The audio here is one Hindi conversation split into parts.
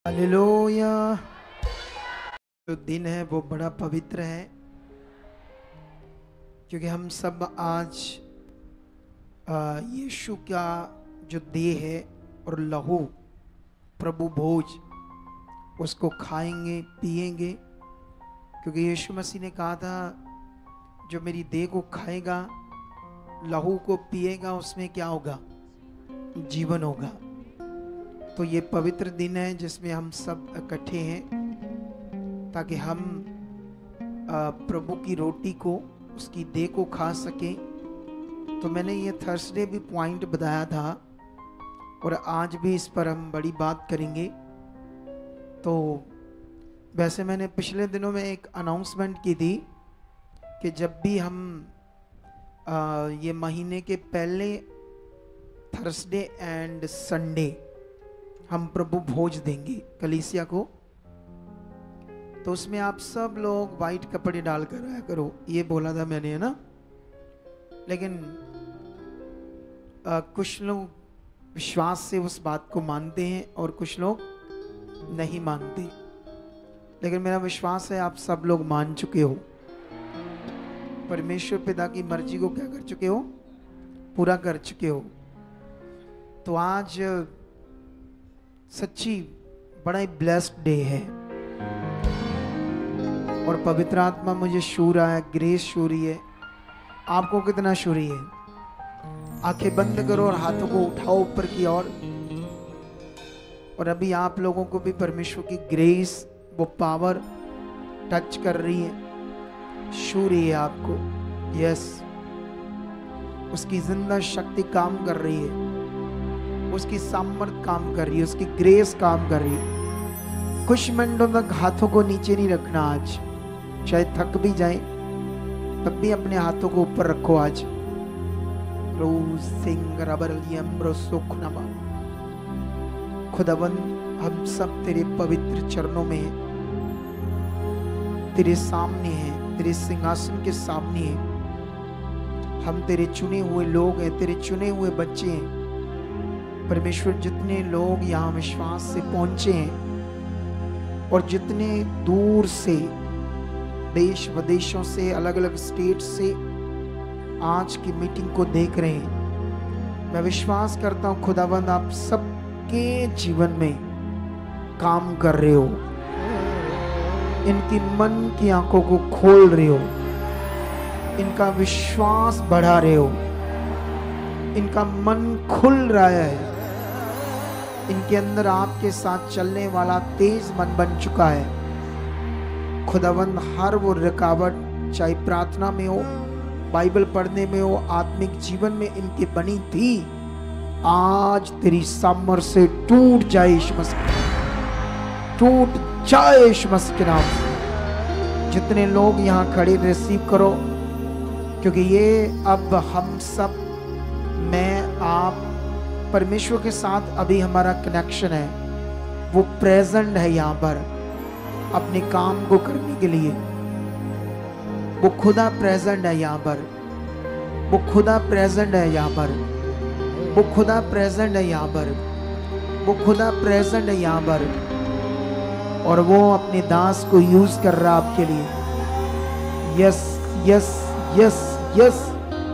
हालेलुया। जो दिन है वो बड़ा पवित्र है, क्योंकि हम सब आज यीशु का जो देह है और लहू प्रभु भोज उसको खाएंगे पिएंगे। क्योंकि यीशु मसीह ने कहा था, जो मेरी देह को खाएगा लहू को पिएगा उसमें क्या होगा? जीवन होगा। तो ये पवित्र दिन है जिसमें हम सब इकट्ठे हैं ताकि हम प्रभु की रोटी को, उसकी देह को खा सकें। तो मैंने ये थर्सडे भी पॉइंट बताया था और आज भी इस पर हम बड़ी बात करेंगे। तो वैसे मैंने पिछले दिनों में एक अनाउंसमेंट की थी कि जब भी हम ये महीने के पहले थर्सडे एंड संडे हम प्रभु भोज देंगे कलीसिया को, तो उसमें आप सब लोग वाइट कपड़े डालकर आया करो, ये बोला था मैंने, है ना। लेकिन कुछ लोग विश्वास से उस बात को मानते हैं और कुछ लोग नहीं मानते। लेकिन मेरा विश्वास है आप सब लोग मान चुके हो, परमेश्वर पिता की मर्जी को क्या कर चुके हो? पूरा कर चुके हो। तो आज सच्ची बड़ा ही ब्लेस्ड डे है और पवित्र आत्मा मुझे छू रहा है, ग्रेस छू रही है। आपको कितना छू रही है? आंखें बंद करो और हाथों को उठाओ ऊपर की ओर। और अभी आप लोगों को भी परमेश्वर की ग्रेस, वो पावर टच कर रही है, छू रही है आपको। यस, उसकी जिंदा शक्ति काम कर रही है, उसकी सामर्थ काम कर रही है, उसकी ग्रेस काम कर रही है। कुछ मिनटों तक हाथों को नीचे नहीं रखना आज, चाहे थक भी जाए तब भी अपने हाथों को ऊपर रखो आज। खुदावन, हम सब तेरे पवित्र चरणों में हैं, तेरे सामने हैं, तेरे सिंहासन के सामने हैं। हम तेरे चुने हुए लोग हैं, तेरे चुने हुए बच्चे हैं। परमेश्वर, जितने लोग यहाँ विश्वास से पहुंचे हैं और जितने दूर से, देश विदेशों से, अलग अलग स्टेट से आज की मीटिंग को देख रहे हैं, मैं विश्वास करता हूँ खुदावंद आप सबके जीवन में काम कर रहे हो, इनकी मन की आंखों को खोल रहे हो, इनका विश्वास बढ़ा रहे हो, इनका मन खुल रहा है, इनके अंदर आपके साथ चलने वाला तेज मन बन चुका है। खुदावंद, हर वो रुकावट, चाहे प्रार्थना में हो, बाइबल पढ़ने में हो, आत्मिक जीवन में इनकी बनी थी, आज तेरी सामर्थ से टूट जाए यीशु मसीह, टूट जाए यीशु मसीह के नाम से। जितने लोग यहाँ खड़े, रिसीव करो, क्योंकि ये अब हम सब, मैं, आप, परमेश्वर के साथ अभी हमारा कनेक्शन है, वो प्रेजेंट है यहाँ पर अपने काम को करने के लिए। वो खुदा प्रेजेंट है यहाँ पर, वो खुदा प्रेजेंट है यहाँ पर, वो खुदा प्रेजेंट है यहाँ पर, वो खुदा प्रेजेंट है यहाँ पर, और वो अपने दास को यूज कर रहा है आपके लिए। यस यस यस यस,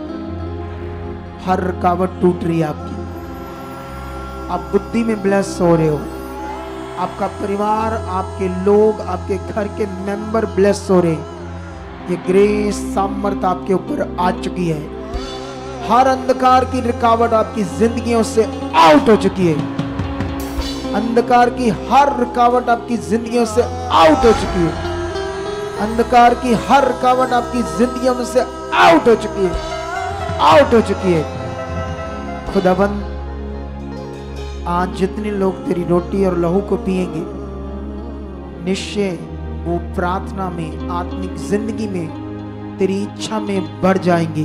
हर रुकावट टूट रही है आपकी, आप बुद्धि में ब्लेस हो रहे हो, आपका परिवार, आपके लोग, आपके घर के मेंबर ब्लेस हो रहे हैं। ये ग्रेस, सामर्थ आपके ऊपर आ चुकी है। हर अंधकार की रुकावट आपकी जिंदगियों से आउट हो चुकी है। अंधकार की हर रुकावट आपकी जिंदगियों से आउट हो चुकी है। अंधकार की हर रुकावट आपकी जिंदगियों में से आउट हो चुकी है, आउट हो चुकी है। खुदाबंद, आज जितने लोग तेरी रोटी और लहू को पिएंगे, निश्चय वो प्रार्थना में, आत्मिक जिंदगी में, तेरी इच्छा में बढ़ जाएंगी।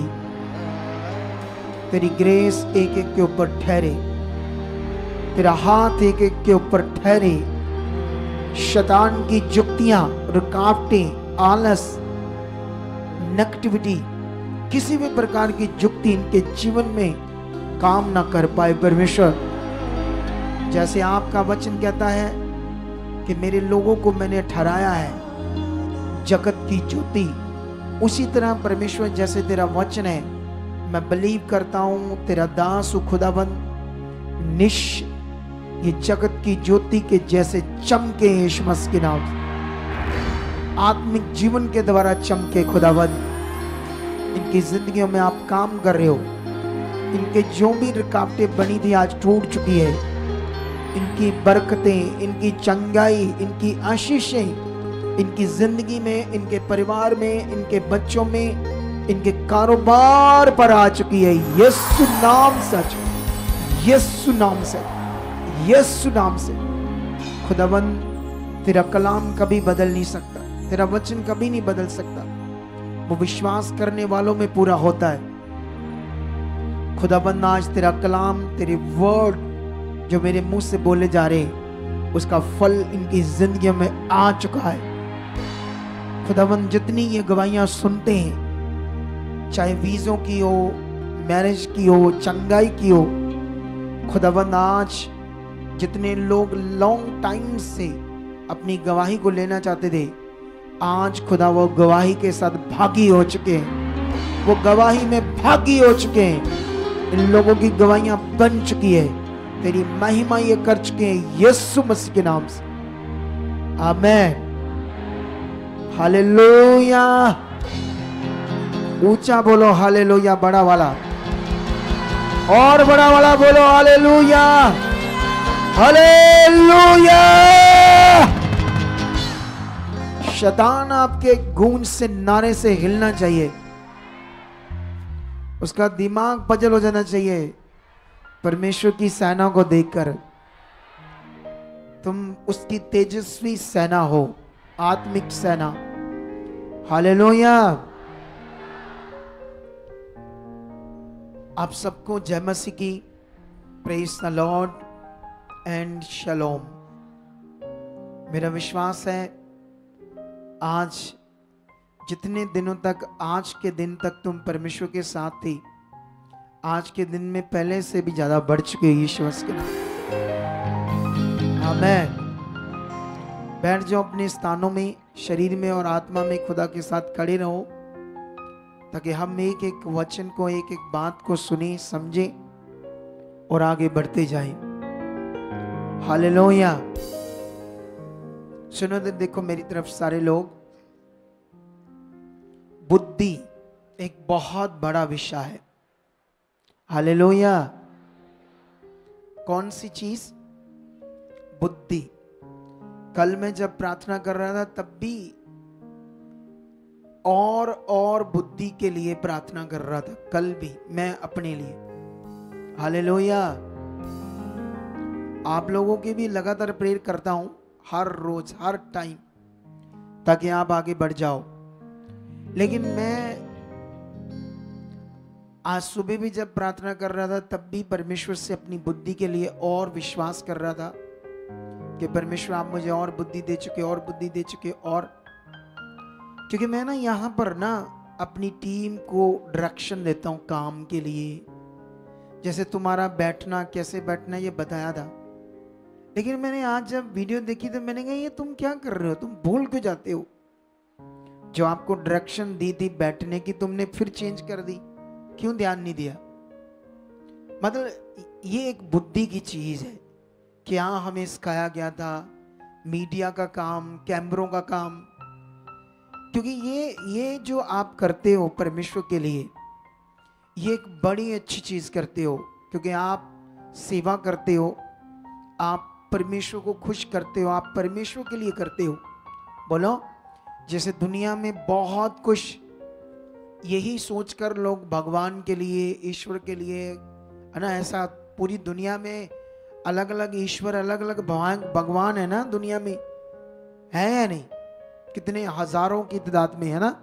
तेरी ग्रेस एक एक के ऊपर ठहरे, तेरा हाथ एक एक के ऊपर ठहरे। शैतान की जुक्तियां, रुकावटें, आलस, नेगेटिविटी, किसी भी प्रकार की जुक्ति इनके जीवन में काम ना कर पाए। परमेश्वर, जैसे आपका वचन कहता है कि मेरे लोगों को मैंने ठहराया है जगत की ज्योति। उसी तरह परमेश्वर जैसे तेरा वचन है, मैं बिलीव करता हूं तेरा दास हूं खुदाबंद, ये जगत की ज्योति के जैसे चमके यीशु मसीह के नाम से, आत्मिक जीवन के द्वारा चमके खुदाबंद। इनकी जिंदगियों में आप काम कर रहे हो, इनके जो भी रुकावटें बनी थी आज टूट चुकी है। इनकी बरकतें, इनकी चंगाई, इनकी आशीषें इनकी जिंदगी में, इनके परिवार में, इनके बच्चों में, इनके कारोबार पर आ चुकी है। यीशु नाम सच, यीशु नाम से, यीशु नाम से। खुदाबंद तेरा कलाम कभी बदल नहीं सकता, तेरा वचन कभी नहीं बदल सकता, वो विश्वास करने वालों में पूरा होता है। खुदाबंद आज तेरा कलाम, तेरे वर्ड जो मेरे मुंह से बोले जा रहे, उसका फल इनकी जिंदगियों में आ चुका है। खुदाबंद जितनी ये गवाहियां सुनते हैं, चाहे वीजों की हो, मैरिज की हो, चंगाई की हो, खुदाबंद आज जितने लोग लॉन्ग टाइम से अपनी गवाही को लेना चाहते थे, आज खुदा वो गवाही के साथ भागी हो चुके हैं, वो गवाही में भागी हो चुके हैं। इन लोगों की गवाहियां बन चुकी है, तेरी महिमा ये कर चुके हैं यीशु मसीह के नाम से। आमीन, हालेलुया। ऊंचा बोलो हालेलुया, बड़ा वाला और बड़ा वाला बोलो हालेलुया, हालेलुया। शैतान आपके गूंज से, नारे से हिलना चाहिए, उसका दिमाग पजल हो जाना चाहिए। परमेश्वर की सेना को देखकर तुम उसकी तेजस्वी सेना हो, आत्मिक सेना। हालेलुया। आप सबको जय मसीह की, praise the Lord and shalom. मेरा विश्वास है आज जितने दिनों तक, आज के दिन तक तुम परमेश्वर के साथ थी, आज के दिन में पहले से भी ज्यादा बढ़ चुके हो यीशु मसीह के नाम। आमीन। बैठ जाओ अपने स्थानों में, शरीर में और आत्मा में खुदा के साथ खड़े रहो, ताकि हम एक एक वचन को, एक एक बात को सुने, समझे और आगे बढ़ते जाएं। हालेलुया। सुनो तो देखो मेरी तरफ सारे लोग, बुद्धि एक बहुत बड़ा विषय है। हालेलुया। कौन सी चीज? बुद्धि। कल मैं जब प्रार्थना कर रहा था तब भी और बुद्धि के लिए प्रार्थना कर रहा था, कल भी मैं अपने लिए। हालेलुया। आप लोगों की भी लगातार प्रेयर करता हूं, हर रोज, हर टाइम, ताकि आप आगे बढ़ जाओ। लेकिन मैं आज सुबह भी जब प्रार्थना कर रहा था तब भी परमेश्वर से अपनी बुद्धि के लिए और विश्वास कर रहा था कि परमेश्वर आप मुझे और बुद्धि दे चुके, और बुद्धि दे चुके। और क्योंकि मैं ना यहाँ पर ना अपनी टीम को डायरेक्शन देता हूँ काम के लिए, जैसे तुम्हारा बैठना, कैसे बैठना, ये बताया था। लेकिन मैंने आज जब वीडियो देखी तो मैंने कहा ये तुम क्या कर रहे हो, तुम भूल क्यों जाते हो? जो आपको डायरेक्शन दी थी बैठने की, तुमने फिर चेंज कर दी, क्यों ध्यान नहीं दिया? मतलब ये एक बुद्धि की चीज है। क्या हमें सिखाया गया था? मीडिया का काम, कैमरों का काम। क्योंकि ये जो आप करते हो परमेश्वर के लिए, ये एक बड़ी अच्छी चीज करते हो, क्योंकि आप सेवा करते हो, आप परमेश्वर को खुश करते हो, आप परमेश्वर के लिए करते हो। बोलो, जैसे दुनिया में बहुत कुछ यही सोचकर लोग भगवान के लिए, ईश्वर के लिए, है ना, ऐसा पूरी दुनिया में अलग अलग ईश्वर, अलग अलग भगवान है ना दुनिया में, है या नहीं? कितने हजारों की तादाद में, है ना?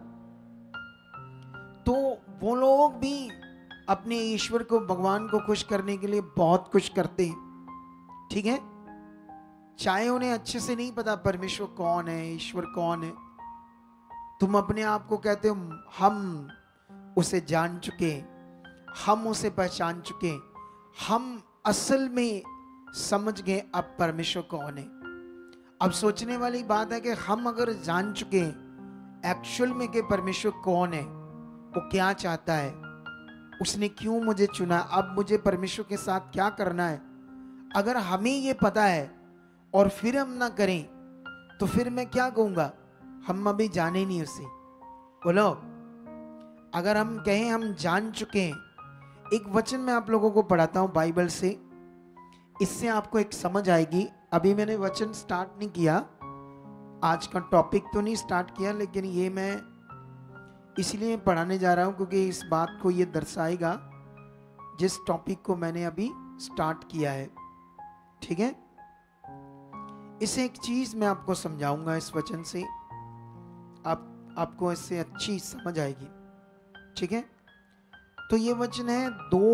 तो वो लोग भी अपने ईश्वर को, भगवान को खुश करने के लिए बहुत कुछ करते हैं, ठीक है? चाहे उन्हें अच्छे से नहीं पता परमेश्वर कौन है, ईश्वर कौन है। तुम अपने आप को कहते हो हम उसे जान चुके, हम उसे पहचान चुके, हम असल में समझ गए अब परमेश्वर कौन है। अब सोचने वाली बात है कि हम अगर जान चुके हैं एक्चुअल में कि परमेश्वर कौन है, वो क्या चाहता है, उसने क्यों मुझे चुना, अब मुझे परमेश्वर के साथ क्या करना है, अगर हमें ये पता है और फिर हम ना करें तो फिर मैं क्या कहूँगा, हम अभी जाने नहीं उसे। बोलो, अगर हम कहें हम जान चुके हैं, एक वचन मैं आप लोगों को पढ़ाता हूँ बाइबल से, इससे आपको एक समझ आएगी। अभी मैंने वचन स्टार्ट नहीं किया, आज का टॉपिक तो नहीं स्टार्ट किया, लेकिन ये मैं इसलिए पढ़ाने जा रहा हूँ क्योंकि इस बात को ये दर्शाएगा जिस टॉपिक को मैंने अभी स्टार्ट किया है। ठीक है, इसे एक चीज मैं आपको समझाऊंगा इस वचन से, आपको इससे अच्छी समझ आएगी। ठीक है, तो ये वचन है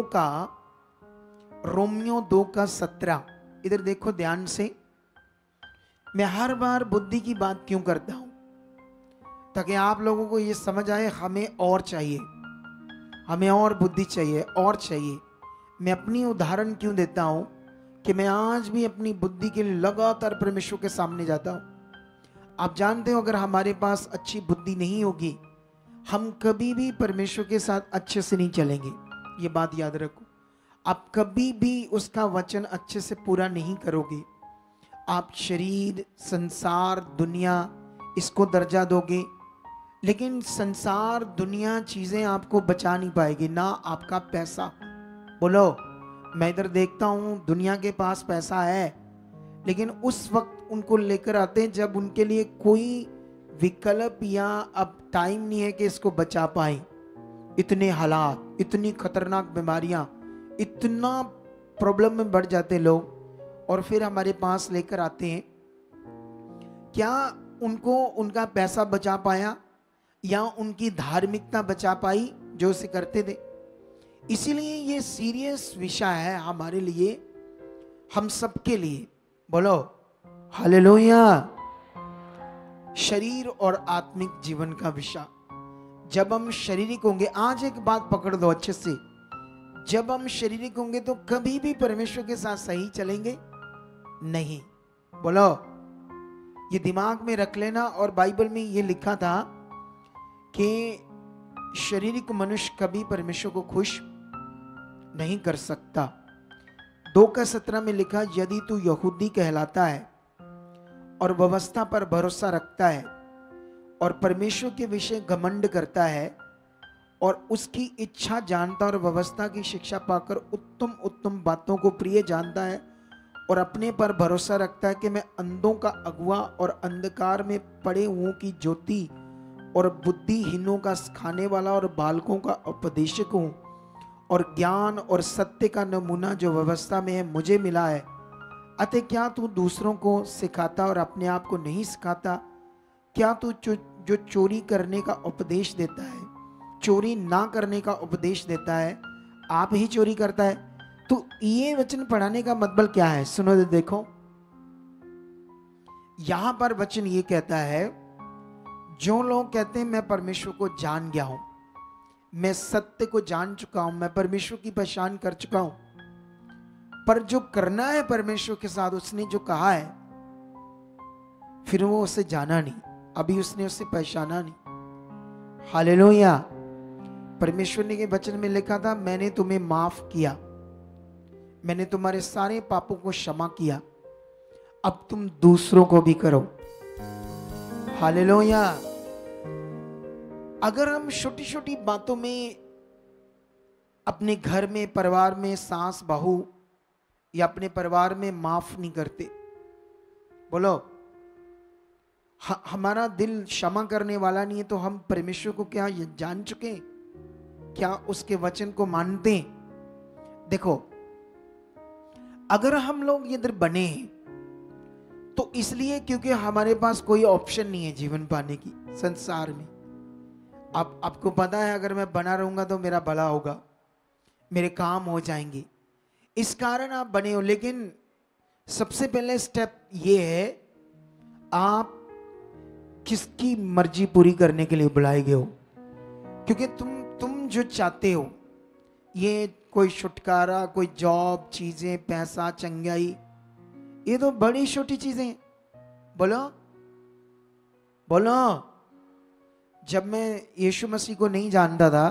रोमियो 2:17। इधर देखो ध्यान से। मैं हर बार बुद्धि की बात क्यों करता हूं, ताकि आप लोगों को ये समझ आए हमें और चाहिए, हमें और बुद्धि चाहिए और चाहिए। मैं अपनी उदाहरण क्यों देता हूं कि मैं आज भी अपनी बुद्धि के लिए लगातार परमेश्वर के सामने जाता हूं। आप जानते हो, अगर हमारे पास अच्छी बुद्धि नहीं होगी, हम कभी भी परमेश्वर के साथ अच्छे से नहीं चलेंगे। ये बात याद रखो, आप कभी भी उसका वचन अच्छे से पूरा नहीं करोगे। आप शरीर, संसार, दुनिया, इसको दर्जा दोगे, लेकिन संसार, दुनिया, चीजें आपको बचा नहीं पाएगी, ना आपका पैसा। बोलो, मैं इधर देखता हूं दुनिया के पास पैसा है, लेकिन उस वक्त उनको लेकर आते हैं जब उनके लिए कोई विकल्प या अब टाइम नहीं है कि इसको बचा पाए। इतने हालात, इतनी खतरनाक बीमारियां, इतना प्रॉब्लम में बढ़ जाते लोग, और फिर हमारे पास लेकर आते हैं। क्या उनको उनका पैसा बचा पाया या उनकी धार्मिकता बचा पाई जो उसे करते थे? इसीलिए ये सीरियस विषय है हमारे लिए, हम सबके लिए। बोलो हालेलुया। शरीर और आत्मिक जीवन का विषय। जब हम शारीरिक होंगे, आज एक बात पकड़ दो अच्छे से, जब हम शारीरिक होंगे तो कभी भी परमेश्वर के साथ सही चलेंगे नहीं। बोलो, ये दिमाग में रख लेना। और बाइबल में ये लिखा था कि शारीरिक मनुष्य कभी परमेश्वर को खुश नहीं कर सकता। 2:17 में लिखा, यदि तू यहूदी कहलाता है और व्यवस्था पर भरोसा रखता है और परमेश्वर के विषय घमंड करता है और उसकी इच्छा जानता और व्यवस्था की शिक्षा पाकर उत्तम उत्तम बातों को प्रिय जानता है और अपने पर भरोसा रखता है कि मैं अंधों का अगुआ और अंधकार में पड़े हुओं की ज्योति और बुद्धिहीनों का सिखाने वाला और बालकों का उपदेशक हूँ और ज्ञान और सत्य का नमूना जो व्यवस्था में है मुझे मिला है, अतः क्या तू दूसरों को सिखाता और अपने आप को नहीं सिखाता? क्या तू जो चोरी करने का उपदेश देता है, चोरी ना करने का उपदेश देता है, आप ही चोरी करता है? तो ये वचन पढ़ाने का मतलब क्या है? सुनो देखो, यहां पर वचन ये कहता है, जो लोग कहते हैं मैं परमेश्वर को जान गया हूं, मैं सत्य को जान चुका हूं, मैं परमेश्वर की पहचान कर चुका हूं, पर जो करना है परमेश्वर के साथ, उसने जो कहा है, फिर वो उसे जाना नहीं, अभी उसने उसे पहचाना नहीं। हालेलुया। परमेश्वर ने के वचन में लिखा था, मैंने तुम्हें माफ किया, मैंने तुम्हारे सारे पापों को क्षमा किया, अब तुम दूसरों को भी करो। हालेलुया। अगर हम छोटी छोटी बातों में अपने घर में, परिवार में, सास बहू या अपने परिवार में माफ नहीं करते, बोलो हमारा दिल क्षमा करने वाला नहीं है, तो हम परमेश्वर को क्या जान चुके हैं? क्या उसके वचन को मानते हैं? देखो, अगर हम लोग इधर बने हैं तो इसलिए क्योंकि हमारे पास कोई ऑप्शन नहीं है जीवन पाने की संसार में। आपको पता है, अगर मैं बना रहूंगा तो मेरा भला होगा, मेरे काम हो जाएंगे, इस कारण आप बने हो। लेकिन सबसे पहले स्टेप ये है, आप किसकी मर्जी पूरी करने के लिए बुलाए गए हो? क्योंकि तुम जो चाहते हो, ये कोई छुटकारा, कोई जॉब, चीजें, पैसा, चंगाई, ये तो बड़ी छोटी चीजें, बोलो बोलो। जब मैं यीशु मसीह को नहीं जानता था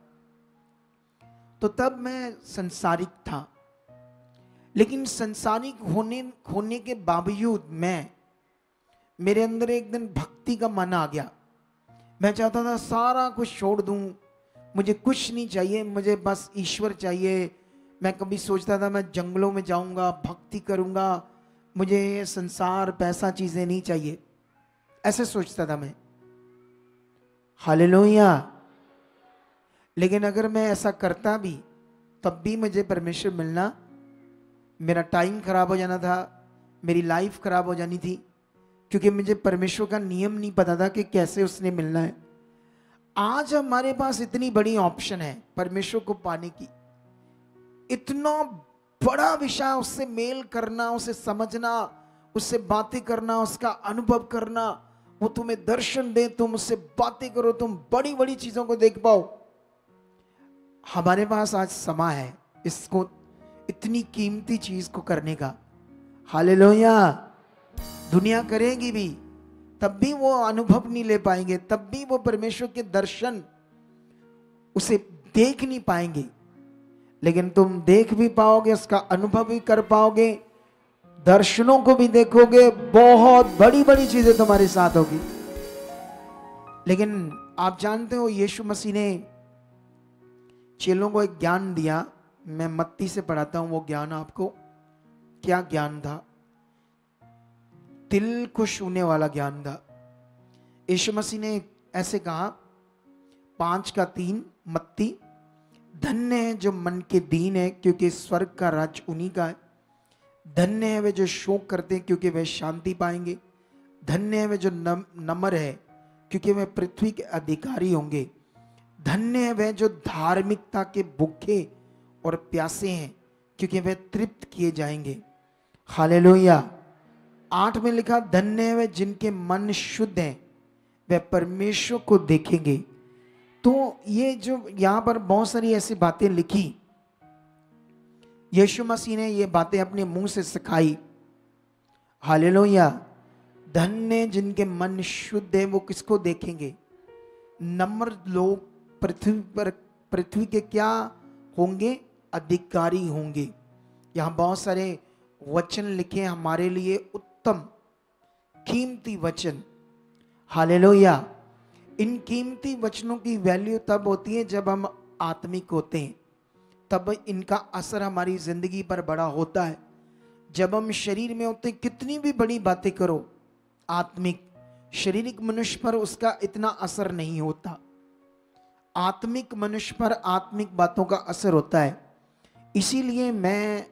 तो तब मैं संसारिक था, लेकिन संसारिक होने के बावजूद मेरे अंदर एक दिन भक्ति का मन आ गया। मैं चाहता था सारा कुछ छोड़ दूं, मुझे कुछ नहीं चाहिए, मुझे बस ईश्वर चाहिए। मैं कभी सोचता था मैं जंगलों में जाऊंगा, भक्ति करूंगा, मुझे संसार पैसा चीजें नहीं चाहिए, ऐसे सोचता था मैं। हालेलुया। लेकिन अगर मैं ऐसा करता भी तब भी मुझे परमेश्वर मिलना, मेरा टाइम खराब हो जाना था, मेरी लाइफ खराब हो जानी थी, क्योंकि मुझे परमेश्वर का नियम नहीं पता था कि कैसे उसने मिलना है। आज हमारे पास इतनी बड़ी ऑप्शन है परमेश्वर को पाने की, इतना बड़ा विषय, उससे मेल करना, उसे समझना, उससे बातें करना, उसका अनुभव करना, वो तुम्हें दर्शन दे, तुम उससे बातें करो, तुम बड़ी बड़ी चीजों को देख पाओ। हमारे पास आज समय है इसको, इतनी कीमती चीज को करने का। हालेलुया। दुनिया करेगी भी तब भी वो अनुभव नहीं ले पाएंगे, तब भी वो परमेश्वर के दर्शन उसे देख नहीं पाएंगे। लेकिन तुम देख भी पाओगे, उसका अनुभव भी कर पाओगे, दर्शनों को भी देखोगे, बहुत बड़ी बड़ी चीजें तुम्हारे साथ होगी। लेकिन आप जानते हो यीशु मसीह ने चेलों को एक ज्ञान दिया, मैं मत्ती से पढ़ाता हूं वो ज्ञान आपको। क्या ज्ञान था? दिल को छूने वाला ज्ञान था। यीशु मसीह ने ऐसे कहा, 5:3 मत्ती, धन्य है जो मन के दीन है क्योंकि स्वर्ग का राज्य उन्हीं का है। धन्य है वे जो शोक करते हैं क्योंकि वे शांति पाएंगे। धन्य है वे जो नम्र है क्योंकि वे पृथ्वी के अधिकारी होंगे। धन्य है वे जो धार्मिकता के भूखे और प्यासे हैं क्योंकि वे तृप्त किए जाएंगे। हालेलुया। 8 में लिखा, धन्य है वे जिनके मन शुद्ध हैं, वे परमेश्वर को देखेंगे। तो ये जो यहां पर बहुत सारी ऐसी बातें लिखी, यीशु मसीह ने ये बातें अपने मुंह से सिखाई। हालेलुया। धन्य जिनके मन शुद्ध है, वो किसको देखेंगे? नम्र लोग पृथ्वी के क्या होंगे? अधिकारी होंगे। यहां बहुत सारे वचन लिखे हमारे लिए, उत्तम कीमती वचन। हालेलुया। इन कीमती वचनों की वैल्यू तब होती है जब हम आत्मिक होते हैं, तब इनका असर हमारी जिंदगी पर बड़ा होता है। जब हम शरीर में होते हैं, कितनी भी बड़ी बातें करो, आत्मिक शारीरिक मनुष्य पर उसका इतना असर नहीं होता। आत्मिक मनुष्य पर आत्मिक बातों का असर होता है। इसीलिए मैं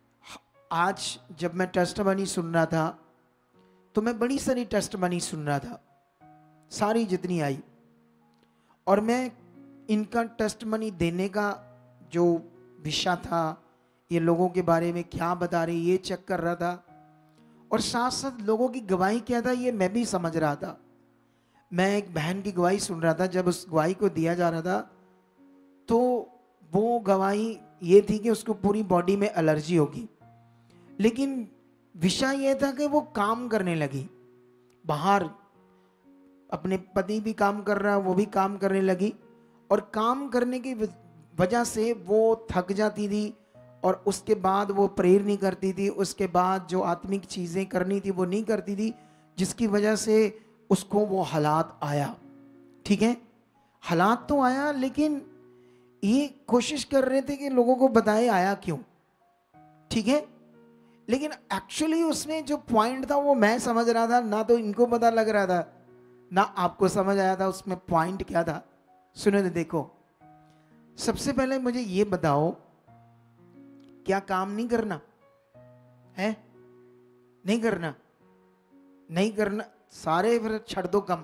आज जब मैं टेस्टमनी सुन रहा था तो मैं बड़ी सारी टेस्टमनी सुन रहा था, सारी जितनी आई, और मैं इनका टेस्टमनी देने का जो विषय था, ये लोगों के बारे में क्या बता रहे, ये चेक कर रहा था, और साथ साथ लोगों की गवाही क्या था ये मैं भी समझ रहा था। मैं एक बहन की गवाही सुन रहा था, जब उस गवाही को दिया जा रहा था तो वो गवाही ये थी कि उसको पूरी बॉडी में एलर्जी होगी, लेकिन विषय ये था कि वो काम करने लगी, बाहर अपने पति भी काम कर रहा है, वो भी काम करने लगी, और काम करने की वजह से वो थक जाती थी, और उसके बाद वो प्रेयर नहीं करती थी, उसके बाद जो आत्मिक चीज़ें करनी थी वो नहीं करती थी, जिसकी वजह से उसको वो हालात आया। ठीक है, हालात तो आया, लेकिन ये कोशिश कर रहे थे कि लोगों को बताए आया क्यों। ठीक है, लेकिन एक्चुअली उसमें जो पॉइंट था वो मैं समझ रहा था, ना तो इनको पता लग रहा था ना आपको समझ आया था उसमें पॉइंट क्या था। सुनो, देखो, सबसे पहले मुझे ये बताओ, क्या काम नहीं करना है? नहीं करना, नहीं करना, सारे फिर छड़ दो कम,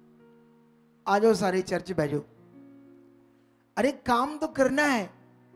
आ जाओ सारे चर्च बैठो। अरे काम तो करना है,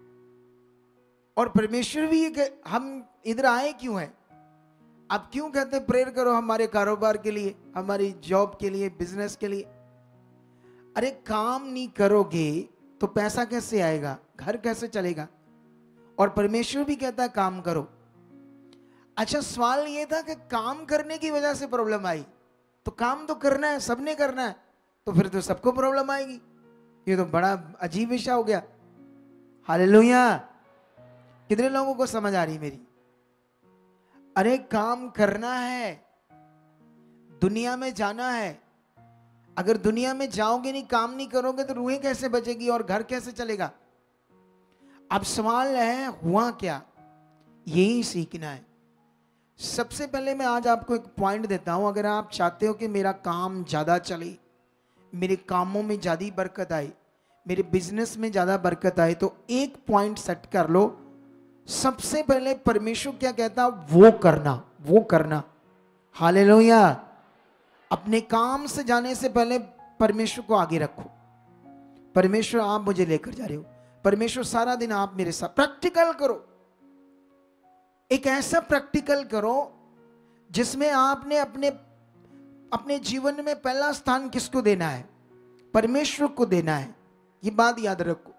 और परमेश्वर भी ये, हम इधर आए क्यों हैं? आप क्यों कहते प्रेयर करो हमारे कारोबार के लिए, हमारी जॉब के लिए, बिजनेस के लिए? अरे काम नहीं करोगे तो पैसा कैसे आएगा, घर कैसे चलेगा? और परमेश्वर भी कहता है काम करो। अच्छा, सवाल ये था कि काम करने की वजह से प्रॉब्लम आई, तो काम तो करना है, सबने करना है, तो फिर तो सबको प्रॉब्लम आएगी। ये तो बड़ा अजीब विषय हो गया। हालेलुया। कितने लोगों को समझ आ रही मेरी? अरे काम करना है, दुनिया में जाना है। अगर दुनिया में जाओगे नहीं, काम नहीं करोगे, तो रूहें कैसे बचेगी और घर कैसे चलेगा? अब सवाल है हुआ क्या, यही सीखना है। सबसे पहले मैं आज आपको एक पॉइंट देता हूं। अगर आप चाहते हो कि मेरा काम ज्यादा चले, मेरे कामों में ज्यादा बरकत आए, मेरे बिजनेस में ज्यादा बरकत आए, तो एक पॉइंट सेट कर लो। सबसे पहले परमेश्वर क्या कहता, वो करना, वो करना। हालेलुया। अपने काम से जाने से पहले परमेश्वर को आगे रखो। परमेश्वर आप मुझे लेकर जा रहे हो, परमेश्वर सारा दिन आप मेरे साथ। प्रैक्टिकल करो, एक ऐसा प्रैक्टिकल करो जिसमें आपने अपने जीवन में पहला स्थान किसको देना है? परमेश्वर को देना है। ये बात याद रखो।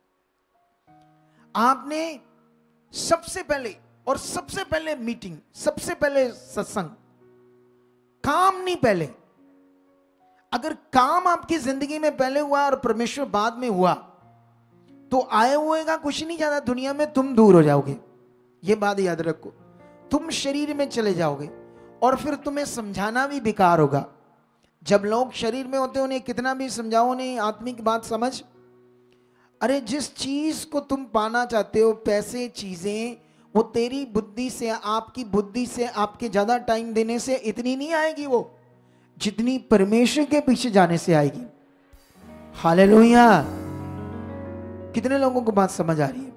आपने सबसे पहले मीटिंग, सबसे पहले सत्संग, काम नहीं पहले। अगर काम आपकी जिंदगी में पहले हुआ और परमेश्वर बाद में हुआ, तो आए हुए का कुछ नहीं ज्यादा, दुनिया में तुम दूर हो जाओगे। ये बात याद रखो। तुम शरीर में चले जाओगे और फिर तुम्हें समझाना भी बेकार होगा। जब लोग शरीर में होते हैं, उन्हें कितना भी समझाओ, उन्हें आत्मिक बात समझ। अरे जिस चीज को तुम पाना चाहते हो, पैसे, चीजें, वो तेरी बुद्धि से, आपकी बुद्धि से, आपके ज्यादा टाइम देने से इतनी नहीं आएगी वो, जितनी परमेश्वर के पीछे जाने से आएगी। हालेलुया। कितने लोगों को बात समझ आ रही है?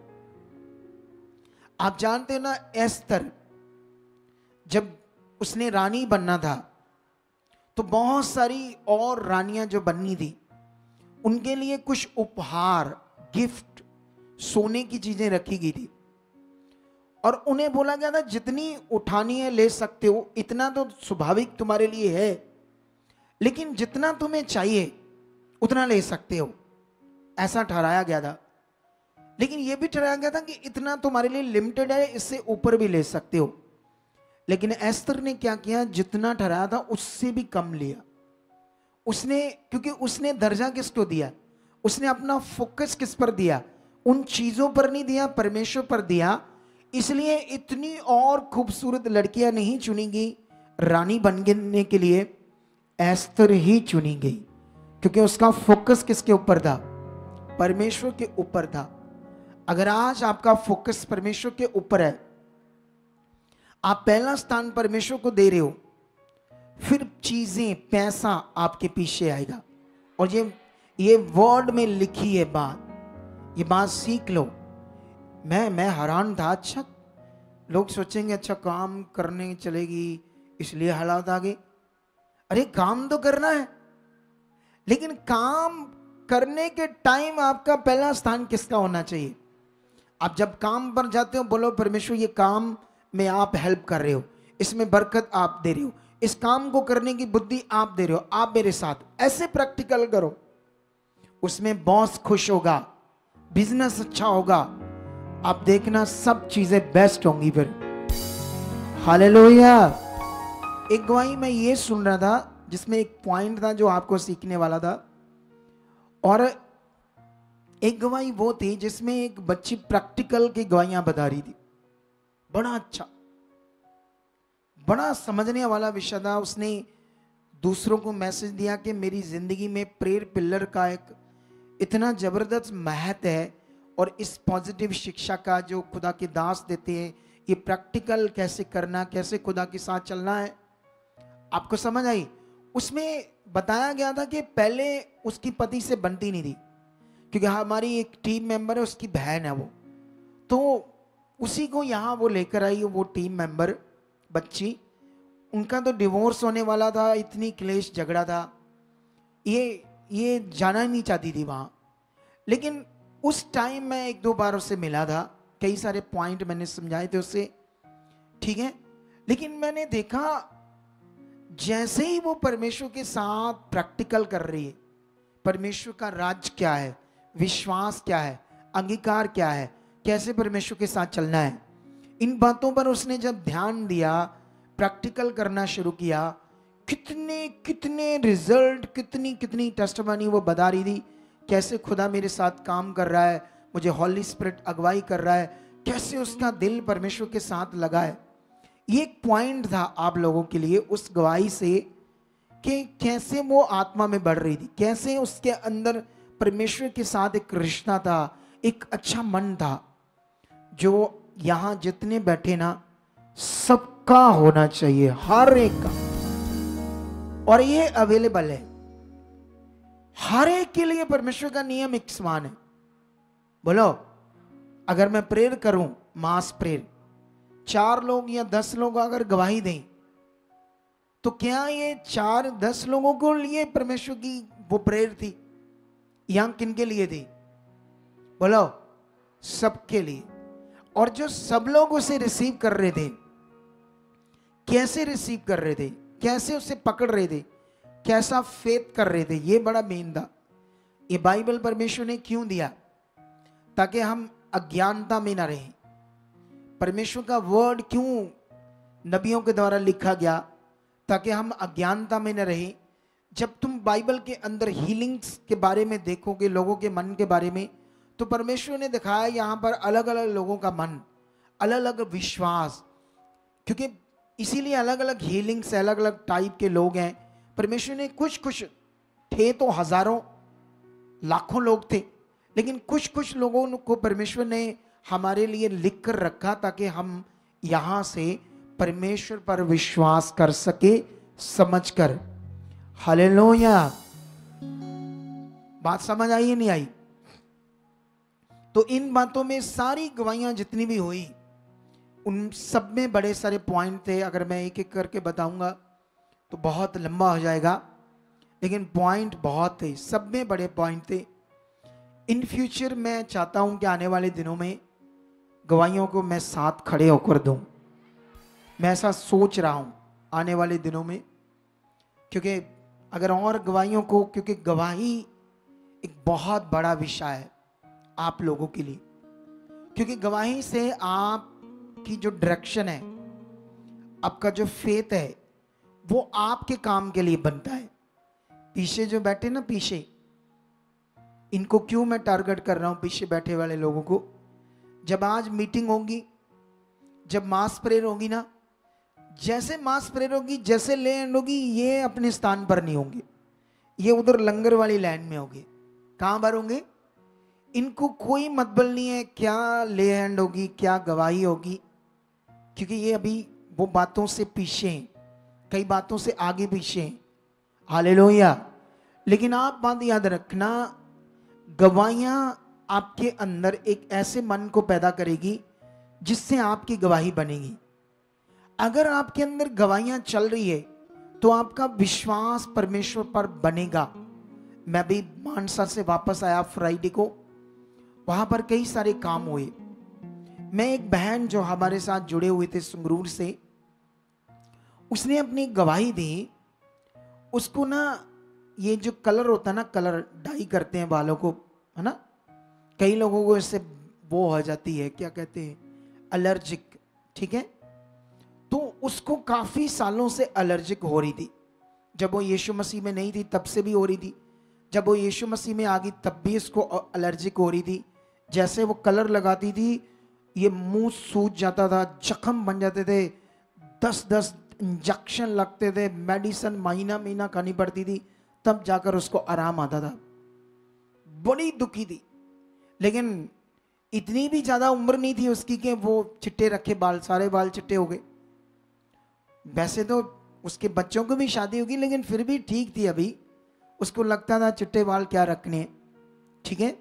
आप जानते हो ना, एस्तर जब उसने रानी बनना था, तो बहुत सारी और रानियां जो बननी थी, उनके लिए कुछ उपहार, गिफ्ट, सोने की चीजें रखी गई थी। और उन्हें बोला गया था जितनी उठानी है ले सकते हो, इतना तो स्वाभाविक तुम्हारे लिए है, लेकिन जितना तुम्हें चाहिए उतना ले सकते हो, ऐसा ठहराया गया था। लेकिन यह भी ठहराया गया था कि इतना तुम्हारे लिए लिमिटेड है, इससे ऊपर भी ले सकते हो। लेकिन एस्तर ने क्या किया, जितना ठहराया था उससे भी कम लिया उसने, क्योंकि उसने दर्जा किसको दिया? उसने अपना फोकस किस पर दिया? उन चीजों पर नहीं दिया, परमेश्वर पर दिया। इसलिए इतनी और खूबसूरत लड़कियां नहीं चुनी गई रानी बनने के लिए, एस्तर ही चुनी गई, क्योंकि उसका फोकस किसके ऊपर था? परमेश्वर के ऊपर था। अगर आज आपका फोकस परमेश्वर के ऊपर है, आप पहला स्थान परमेश्वर को दे रहे हो, फिर चीजें, पैसा आपके पीछे आएगा। और ये वर्ड में लिखी है बात, ये बात सीख लो। मैं हैरान था। अच्छा, लोग सोचेंगे अच्छा काम करने चलेगी इसलिए हालात आ गए। अरे काम तो करना है, लेकिन काम करने के टाइम आपका पहला स्थान किसका होना चाहिए? आप जब काम पर जाते हो, बोलो परमेश्वर ये काम में आप हेल्प कर रहे हो, इसमें बरकत आप दे रहे हो, इस काम को करने की बुद्धि आप दे रहे हो, आप मेरे साथ। ऐसे प्रैक्टिकल करो, उसमें बॉस खुश होगा, बिजनेस अच्छा होगा, आप देखना सब चीजें बेस्ट होंगी फिर। हालेलुया। एक गवाही मैं ये सुन रहा था जिसमें एक पॉइंट था जो आपको सीखने वाला था, और एक गवाही वो थी जिसमें एक बच्ची प्रैक्टिकल की गवाहियां बता रही थी। बड़ा अच्छा, बड़ा समझने वाला विषय था। उसने दूसरों को मैसेज दिया कि मेरी जिंदगी में प्रेयर पिलर का एक इतना जबरदस्त महत्व है, और इस पॉजिटिव शिक्षा का जो खुदा के दास देते हैं, ये प्रैक्टिकल कैसे करना, कैसे खुदा के साथ चलना है, आपको समझ आई? उसमें बताया गया था कि पहले उसकी पति से बनती नहीं थी, क्योंकि हमारी एक टीम मेंबर है, उसकी बहन है वो, तो उसी को यहाँ वो लेकर आई। वो टीम मेंबर बच्ची, उनका तो डिवोर्स होने वाला था, इतनी क्लेश झगड़ा था, ये जाना ही नहीं चाहती थी वहाँ। लेकिन उस टाइम मैं एक दो बार उससे मिला था, कई सारे पॉइंट मैंने समझाए थे उससे, ठीक है। लेकिन मैंने देखा जैसे ही वो परमेश्वर के साथ प्रैक्टिकल कर रही है, परमेश्वर का राज क्या है, विश्वास क्या है, अंगीकार क्या है, कैसे परमेश्वर के साथ चलना है, इन बातों पर उसने जब ध्यान दिया, प्रैक्टिकल करना शुरू किया, कितने कितने रिजल्ट, कितनी कितनी टेस्टिमनी वो बता रही थी, कैसे खुदा मेरे साथ काम कर रहा है, मुझे हॉली स्पिरिट अगुवाई कर रहा है, कैसे उसका दिल परमेश्वर के साथ लगा है। ये एक पॉइंट था आप लोगों के लिए उस गवाही से कि कैसे वो आत्मा में बढ़ रही थी, कैसे उसके अंदर परमेश्वर के साथ एक रिश्ता था, एक अच्छा मन था, जो यहाँ जितने बैठे ना सबका होना चाहिए, हर एक का। और ये अवेलेबल है हर एक के लिए। परमेश्वर का नियम एक समान है। बोलो, अगर मैं प्रेयर करूं, मास प्रेयर, 4 लोग या 10 लोग अगर गवाही दें, तो क्या ये 4-10 लोगों को लिए परमेश्वर की वो प्रेयर थी, या किन के लिए थी? बोलो, सबके लिए। और जो सब लोग उसे रिसीव कर रहे थे, कैसे रिसीव कर रहे थे, कैसे उसे पकड़ रहे थे, कैसा फेथ कर रहे थे, ये बड़ा मेन था। ये बाइबल परमेश्वर ने क्यों दिया? ताकि हम अज्ञानता में ना रहें। परमेश्वर का वर्ड क्यों नबियों के द्वारा लिखा गया? ताकि हम अज्ञानता में न रहें। जब तुम बाइबल के अंदर हीलिंग्स के बारे में देखोगे, लोगों के मन के बारे में, तो परमेश्वर ने दिखाया यहाँ पर अलग अलग लोगों का मन, अलग अलग विश्वास, क्योंकि इसीलिए अलग अलग हीलिंग्स, अलग अलग टाइप के लोग हैं। परमेश्वर ने कुछ थे तो हजारों लाखों लोग थे, लेकिन कुछ लोगों को परमेश्वर ने हमारे लिए लिख कर रखा ताकि हम यहाँ से परमेश्वर पर विश्वास कर सके, समझकर। हालेलुया। बात समझ आई या नहीं आई? तो इन बातों में सारी गवाहियां जितनी भी हुई, उन सब में बड़े सारे पॉइंट थे। अगर मैं एक एक करके बताऊंगा तो बहुत लंबा हो जाएगा, लेकिन पॉइंट बहुत थे, सब में बड़े पॉइंट थे। इन फ्यूचर मैं चाहता हूं कि आने वाले दिनों में गवाहियों को मैं साथ खड़े होकर दूं। मैं ऐसा सोच रहा हूं आने वाले दिनों में, क्योंकि अगर और गवाहियों को, क्योंकि गवाही एक बहुत बड़ा विषय है आप लोगों के लिए, क्योंकि गवाही से आपकी जो डायरेक्शन है, आपका जो फेथ है, वो आपके काम के लिए बनता है। पीछे जो बैठे ना, पीछे, इनको क्यों मैं टारगेट कर रहा हूं? पीछे बैठे वाले लोगों को, जब आज मीटिंग होगी, जब मास प्रेयर होगी ना, जैसे मास प्रेयर होगी, जैसे ले एंड होगी, ये अपने स्थान पर नहीं होंगे, ये उधर लंगर वाली लाइन में होंगे। कहां पर होंगे? इनको कोई मतबल नहीं है क्या ले एंड होगी, क्या गवाही होगी, क्योंकि ये अभी वो बातों से पीछे हैं, कई बातों से आगे पीछे हैं। हालेलुया। लेकिन आप बात याद रखना, गवाहियां आपके अंदर एक ऐसे मन को पैदा करेगी जिससे आपकी गवाही बनेगी। अगर आपके अंदर गवाहियां चल रही है तो आपका विश्वास परमेश्वर पर बनेगा। मैं भी मानसा से वापस आया फ्राइडे को, वहां पर कई सारे काम हुए। मैं एक बहन जो हमारे साथ जुड़े हुए थे संगरूर से, उसने अपनी गवाही दी। उसको ना ये जो कलर होता है ना, कलर डाई करते हैं बालों को, है ना, कई लोगों को इससे वो हो जाती है, क्या कहते हैं, एलर्जिक, ठीक है। तो उसको काफी सालों से एलर्जिक हो रही थी। जब वो यीशु मसीह में नहीं थी तब से भी हो रही थी, जब वो यीशु मसीह में आ गई तब भी इसको एलर्जिक हो रही थी। जैसे वो कलर लगाती थी, ये मुंह सूज जाता था, जख्म बन जाते थे, 10-10 इंजेक्शन लगते थे, मेडिसिन महीना खानी पड़ती थी, तब जाकर उसको आराम आता था। बड़ी दुखी थी, लेकिन इतनी भी ज्यादा उम्र नहीं थी उसकी कि वो चिट्टे रखे बाल, सारे बाल चिट्टे हो गए। वैसे तो उसके बच्चों को भी शादी होगी, लेकिन फिर भी ठीक थी। अभी उसको लगता था चिट्टे बाल क्या रखने, ठीक है।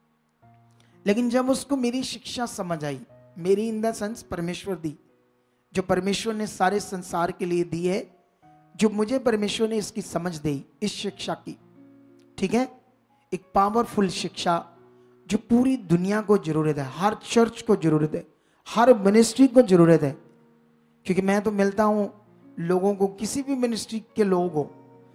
लेकिन जब उसको मेरी शिक्षा समझ आई, मेरी इन द सेंस परमेश्वर दी, जो परमेश्वर ने सारे संसार के लिए दी है, जो मुझे परमेश्वर ने इसकी समझ दी, इस शिक्षा की, ठीक है, एक पावरफुल शिक्षा जो पूरी दुनिया को जरूरत है, हर चर्च को जरूरत है, हर मिनिस्ट्री को जरूरत है। क्योंकि मैं तो मिलता हूं लोगों को, किसी भी मिनिस्ट्री के लोग हो,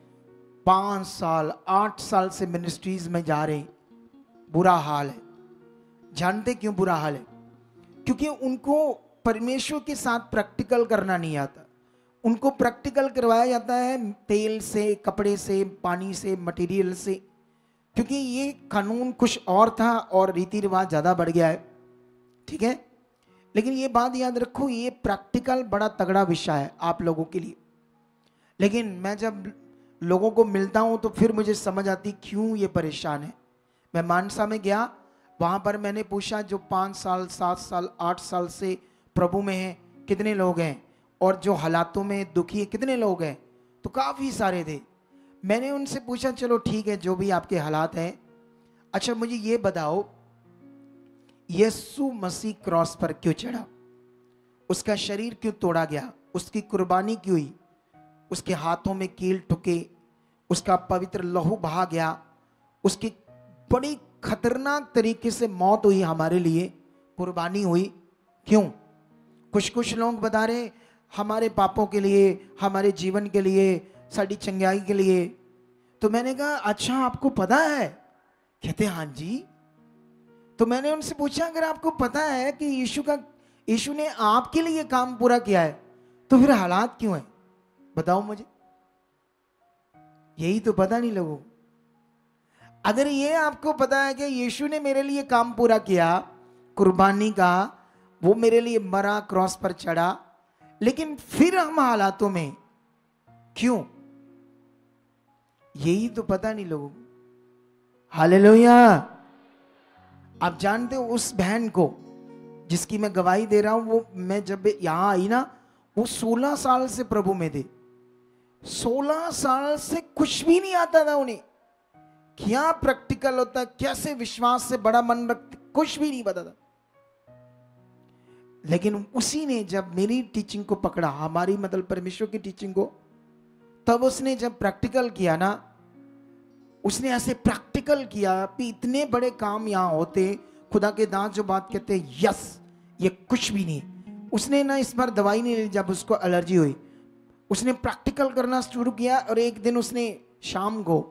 5 साल 8 साल से मिनिस्ट्रीज में जा रहे, बुरा हाल है। जानते क्यों बुरा हाल है? क्योंकि उनको परमेश्वर के साथ प्रैक्टिकल करना नहीं आता। उनको प्रैक्टिकल करवाया जाता है तेल से, कपड़े से, पानी से, मटेरियल से, क्योंकि ये कानून कुछ और था और रीति रिवाज ज़्यादा बढ़ गया है, ठीक है। लेकिन ये बात याद रखो, ये प्रैक्टिकल बड़ा तगड़ा विषय है आप लोगों के लिए। लेकिन मैं जब लोगों को मिलता हूँ तो फिर मुझे समझ आती क्यों ये परेशान है। मैं मानसा में गया, वहाँ पर मैंने पूछा जो 5 साल, 7 साल, 8 साल से प्रभु में हैं कितने लोग हैं, और जो हालातों में दुखी है कितने लोग हैं, तो काफ़ी सारे थे। मैंने उनसे पूछा चलो ठीक है जो भी आपके हालात हैं, अच्छा मुझे ये बताओ यीशु मसीह क्रॉस पर क्यों चढ़ा, उसका शरीर क्यों तोड़ा गया, उसकी कुर्बानी क्यों हुई, उसके हाथों में कील ठुके, उसका पवित्र लहू बहा गया, उसकी बड़ी खतरनाक तरीके से मौत हुई हमारे लिए, कुर्बानी हुई क्यों। कुछ लोग बता रहे हमारे पापों के लिए, हमारे जीवन के लिए, साड़ी चंगाई के लिए। तो मैंने कहा अच्छा आपको पता है, कहते हाँ जी। तो मैंने उनसे पूछा अगर आपको पता है कि यीशु ने आपके लिए काम पूरा किया है तो फिर हालात क्यों है, बताओ मुझे। यही तो पता नहीं लोगों। अगर ये आपको पता है कि यीशु ने मेरे लिए काम पूरा किया कुर्बानी का, वो मेरे लिए मरा, क्रॉस पर चढ़ा, लेकिन फिर हम हालातों में क्यों, यही तो पता नहीं लोगों को। हालेलुया। आप जानते हो उस बहन को जिसकी मैं गवाही दे रहा हूं, वो मैं जब यहां आई ना, वो 16 साल से प्रभु में थे। 16 साल से कुछ भी नहीं आता था उन्हें, क्या प्रैक्टिकल होता है, कैसे विश्वास से बड़ा मन रखते, कुछ भी नहीं पता था। लेकिन उसी ने जब मेरी टीचिंग को पकड़ा, हमारी मतलब परमेश्वर की टीचिंग को, तब उसने जब प्रैक्टिकल किया ना, उसने ऐसे प्रैक्टिकल किया कि इतने बड़े काम यहां होते, खुदा के दांत जो बात कहते हैं यस, ये कुछ भी नहीं। उसने ना इस बार दवाई नहीं ली जब उसको एलर्जी हुई, उसने प्रैक्टिकल करना शुरू किया। और एक दिन उसने शाम को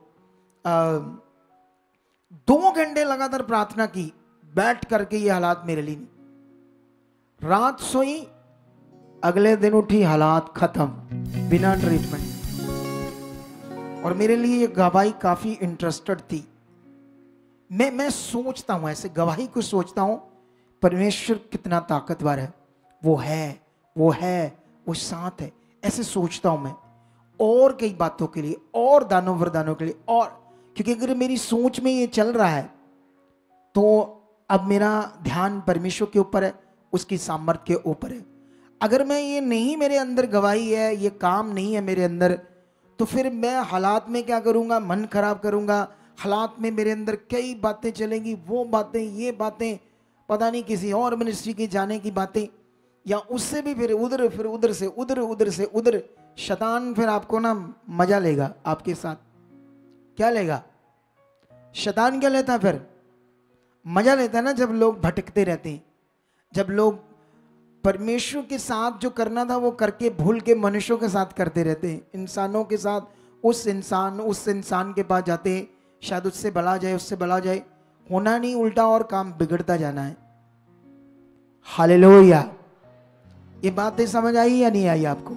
2 घंटे लगातार प्रार्थना की, बैठ करके ये हालात मेरे लिए नहीं। रात सोई, अगले दिन उठी, हालात खत्म, बिना ट्रीटमेंट। और मेरे लिए ये गवाही काफी इंटरेस्टेड थी। मैं सोचता हूं ऐसे गवाही को सोचता हूं, परमेश्वर कितना ताकतवर है, वो है, वो है, वो साथ है, ऐसे सोचता हूं मैं। और कई बातों के लिए, और दानों वरदानों के लिए, और क्योंकि अगर मेरी सोच में ये चल रहा है तो अब मेरा ध्यान परमेश्वर के ऊपर है, उसकी सामर्थ्य के ऊपर है। अगर मैं ये नहीं, मेरे अंदर गवाही है, ये काम नहीं है मेरे अंदर, तो फिर मैं हालात में क्या करूंगा, मन खराब करूंगा। हालात में मेरे अंदर कई बातें चलेंगी, वो बातें, ये बातें, पता नहीं किसी और मिनिस्ट्री की जाने की बातें, या उससे भी फिर उधर से उधर, उधर से उधर। शैतान फिर आपको ना मजा लेगा आपके साथ। क्या लेगा शैतान, क्या लेता है फिर, मजा लेता है ना जब लोग भटकते रहते हैं, जब लोग परमेश्वर के साथ जो करना था वो करके भूल के मनुष्यों के साथ करते रहते हैं, इंसानों के साथ। उस इंसान के पास जाते हैं, शायद उससे भला जाए, उससे भला जाए, होना नहीं, उल्टा और काम बिगड़ता जाना है। हालेलुया। ये बातें समझ आई या नहीं आई आपको।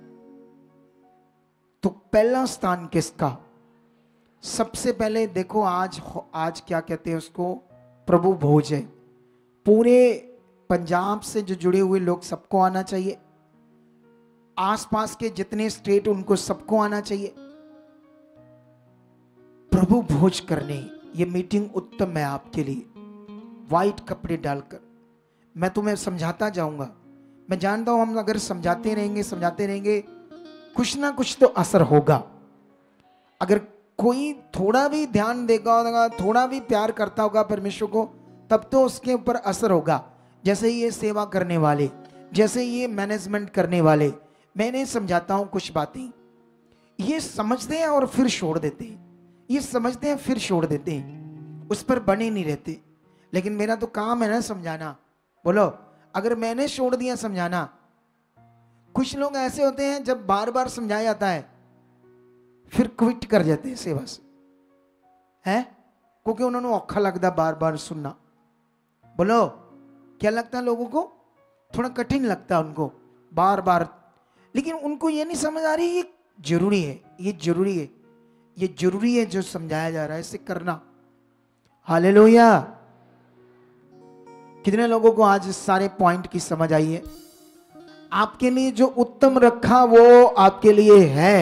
तो पहला स्थान किसका, सबसे पहले देखो आज क्या कहते हैं उसको, प्रभु भोज है। पूरे पंजाब से जो जुड़े हुए लोग सबको आना चाहिए, आसपास के जितने स्टेट उनको सबको आना चाहिए प्रभु भोज करने। ये मीटिंग उत्तम है आपके लिए। वाइट कपड़े डालकर मैं तुम्हें समझाता जाऊंगा। मैं जानता हूं हम अगर समझाते रहेंगे कुछ ना कुछ तो असर होगा। अगर कोई थोड़ा भी ध्यान देगा, थोड़ा भी प्यार करता होगा परमेश्वर को, तब तो उसके ऊपर असर होगा। जैसे ये सेवा करने वाले, जैसे ये मैनेजमेंट करने वाले, मैंने समझाता हूं कुछ बातें, ये समझते हैं और फिर छोड़ देते हैं, ये समझते हैं फिर छोड़ देते हैं, उस पर बने नहीं रहते। लेकिन मेरा तो काम है ना समझाना। बोलो, अगर मैंने छोड़ दिया समझाना। कुछ लोग ऐसे होते हैं जब बार बार समझाया जाता है फिर क्विट कर जाते हैं सेवा से, है, क्योंकि उन्होंने औखा लगता बार बार सुनना। बोलो, क्या लगता है लोगों को, थोड़ा कठिन लगता है उनको बार बार, लेकिन उनको ये नहीं समझ आ रही ये जरूरी है, ये जरूरी है, ये जरूरी है जो समझाया जा रहा है, इसे करना। हालेलुया। कितने लोगों को आज सारे पॉइंट की समझ आई है? आपके लिए जो उत्तम रखा वो आपके लिए है,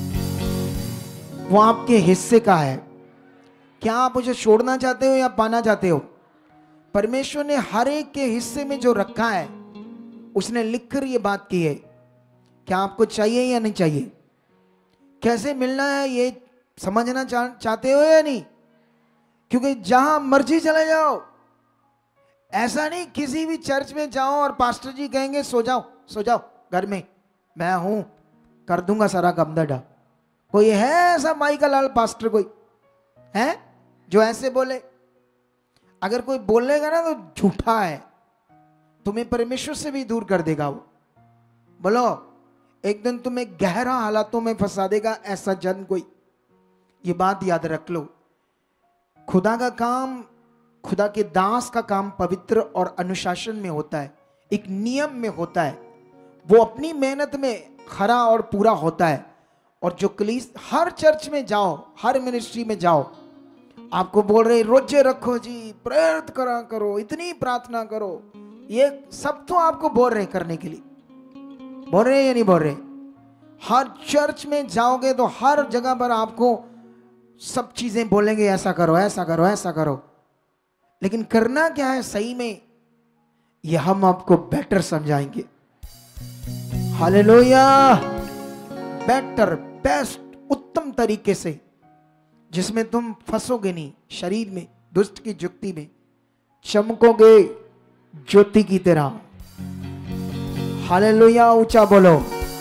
वो आपके हिस्से का है। क्या आप उसे छोड़ना चाहते हो या पाना चाहते हो? परमेश्वर ने हर एक के हिस्से में जो रखा है उसने लिखकर ये बात की है। क्या आपको चाहिए या नहीं चाहिए? कैसे मिलना है ये समझना चाहते हो या नहीं? क्योंकि जहां मर्जी चले जाओ, ऐसा नहीं किसी भी चर्च में जाओ और पास्टर जी कहेंगे सो जाओ घर में, मैं हूं कर दूंगा सारा काम धड़ा। कोई है ऐसा माई का लाल पास्टर कोई है जो ऐसे बोले? अगर कोई बोलेगा ना तो झूठा है, तुम्हें परमेश्वर से भी दूर कर देगा वो। बोलो, एक दिन तुम्हें गहरा हालातों में फंसा देगा ऐसा जन कोई। ये बात याद रख लो। खुदा का काम, खुदा के दास का काम पवित्र और अनुशासन में होता है, एक नियम में होता है। वो अपनी मेहनत में खरा और पूरा होता है। और जो कलीस, हर चर्च में जाओ, हर मिनिस्ट्री में जाओ, आपको बोल रहे रोजे रखो जी, प्रेरित करा करो, इतनी प्रार्थना करो, ये सब तो आपको बोल रहे करने के लिए। बोल रहे या नहीं बोल रहे? हर चर्च में जाओगे तो हर जगह पर आपको सब चीजें बोलेंगे, ऐसा करो ऐसा करो ऐसा करो, लेकिन करना क्या है सही में, यह हम आपको बेटर समझाएंगे। हालेलुया। बेटर, बेस्ट, उत्तम तरीके से, जिसमें तुम फंसोगे नहीं शरीर में, दुष्ट की जुक्ति में, चमकोगे ज्योति की तरह। हालेलुया। ऊंचा बोलो।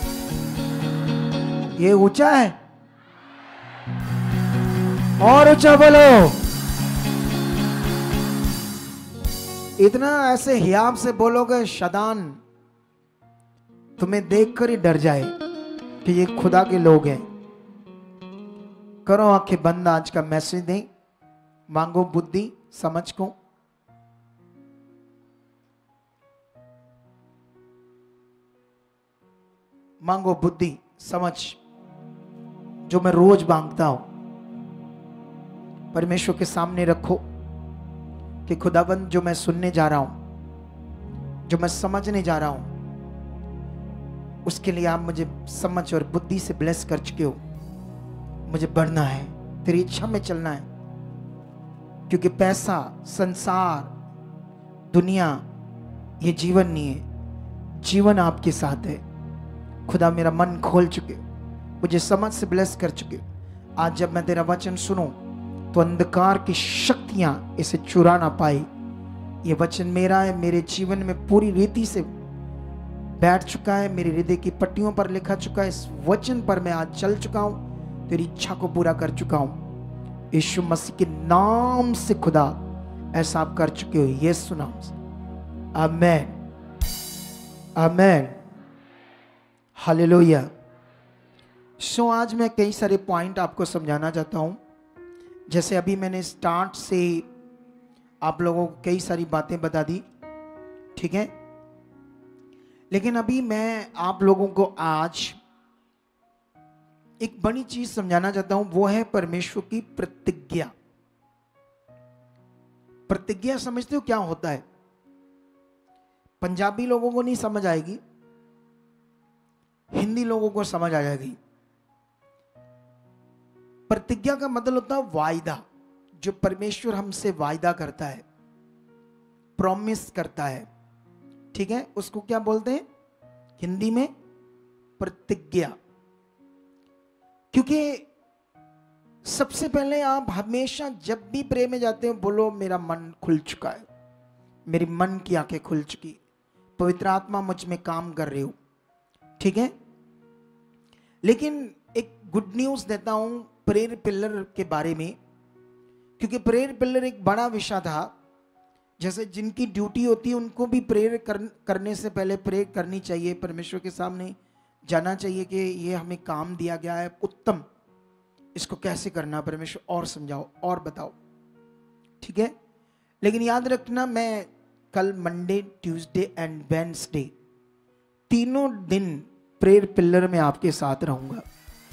ये ऊंचा है, और ऊंचा बोलो। इतना ऐसे हियाब से बोलोगे शैतान तुम्हें देखकर ही डर जाए कि ये खुदा के लोग हैं। करो आंखें बंद, आज का मैसेज दें, मांगो बुद्धि समझ को। मांगो बुद्धि समझ, जो मैं रोज मांगता हूं। परमेश्वर के सामने रखो कि खुदाबंद, जो मैं सुनने जा रहा हूं, जो मैं समझने जा रहा हूं, उसके लिए आप मुझे समझ और बुद्धि से ब्लेस कर चुके हो। मुझे बढ़ना है, तेरी इच्छा में चलना है, क्योंकि पैसा, संसार, दुनिया, ये जीवन नहीं है, जीवन आपके साथ है। खुदा मेरा मन खोल चुके, मुझे समझ से ब्लेस कर चुके। आज जब मैं तेरा वचन सुनूं तो अंधकार की शक्तियां इसे चुरा ना पाई। ये वचन मेरा है, मेरे जीवन में पूरी रीति से बैठ चुका है, मेरे हृदय की पट्टियों पर लिखा चुका है। इस वचन पर मैं आज चल चुका हूं, तेरी इच्छा को पूरा कर चुका हूं। यीशु मसीह के नाम से खुदा ऐसा आप कर चुके हो, यीशु नाम से। आमेन, आमेन, हालेलुया। सो आज मैं कई सारे पॉइंट आपको समझाना चाहता हूं। जैसे अभी मैंने स्टार्ट से आप लोगों को कई सारी बातें बता दी, ठीक है, लेकिन अभी मैं आप लोगों को आज एक बड़ी चीज समझाना चाहता हूं, वो है परमेश्वर की प्रतिज्ञा। प्रतिज्ञा समझते हो क्या होता है? पंजाबी लोगों को नहीं समझ आएगी, हिंदी लोगों को समझ आ जाएगी। प्रतिज्ञा का मतलब होता है वायदा, जो परमेश्वर हमसे वायदा करता है, प्रॉमिस करता है, ठीक है, उसको क्या बोलते हैं हिंदी में? प्रतिज्ञा। क्योंकि सबसे पहले आप हमेशा जब भी प्रे में जाते हो, बोलो मेरा मन खुल चुका है, मेरी मन की आंखें खुल चुकी, पवित्र आत्मा मुझ में काम कर रही हो, ठीक है। लेकिन एक गुड न्यूज देता हूं प्रेयर पिलर के बारे में, क्योंकि प्रेयर पिलर एक बड़ा विषय था। जैसे जिनकी ड्यूटी होती है उनको भी प्रेयर करने से पहले प्रे करनी चाहिए, परमेश्वर के सामने जाना चाहिए कि ये हमें काम दिया गया है उत्तम, इसको कैसे करना परमेश्वर, और समझाओ और बताओ, ठीक है। लेकिन याद रखना, मैं कल मंडे, ट्यूसडे एंड वेडनेसडे तीनों दिन प्रेयर पिलर में आपके साथ रहूंगा,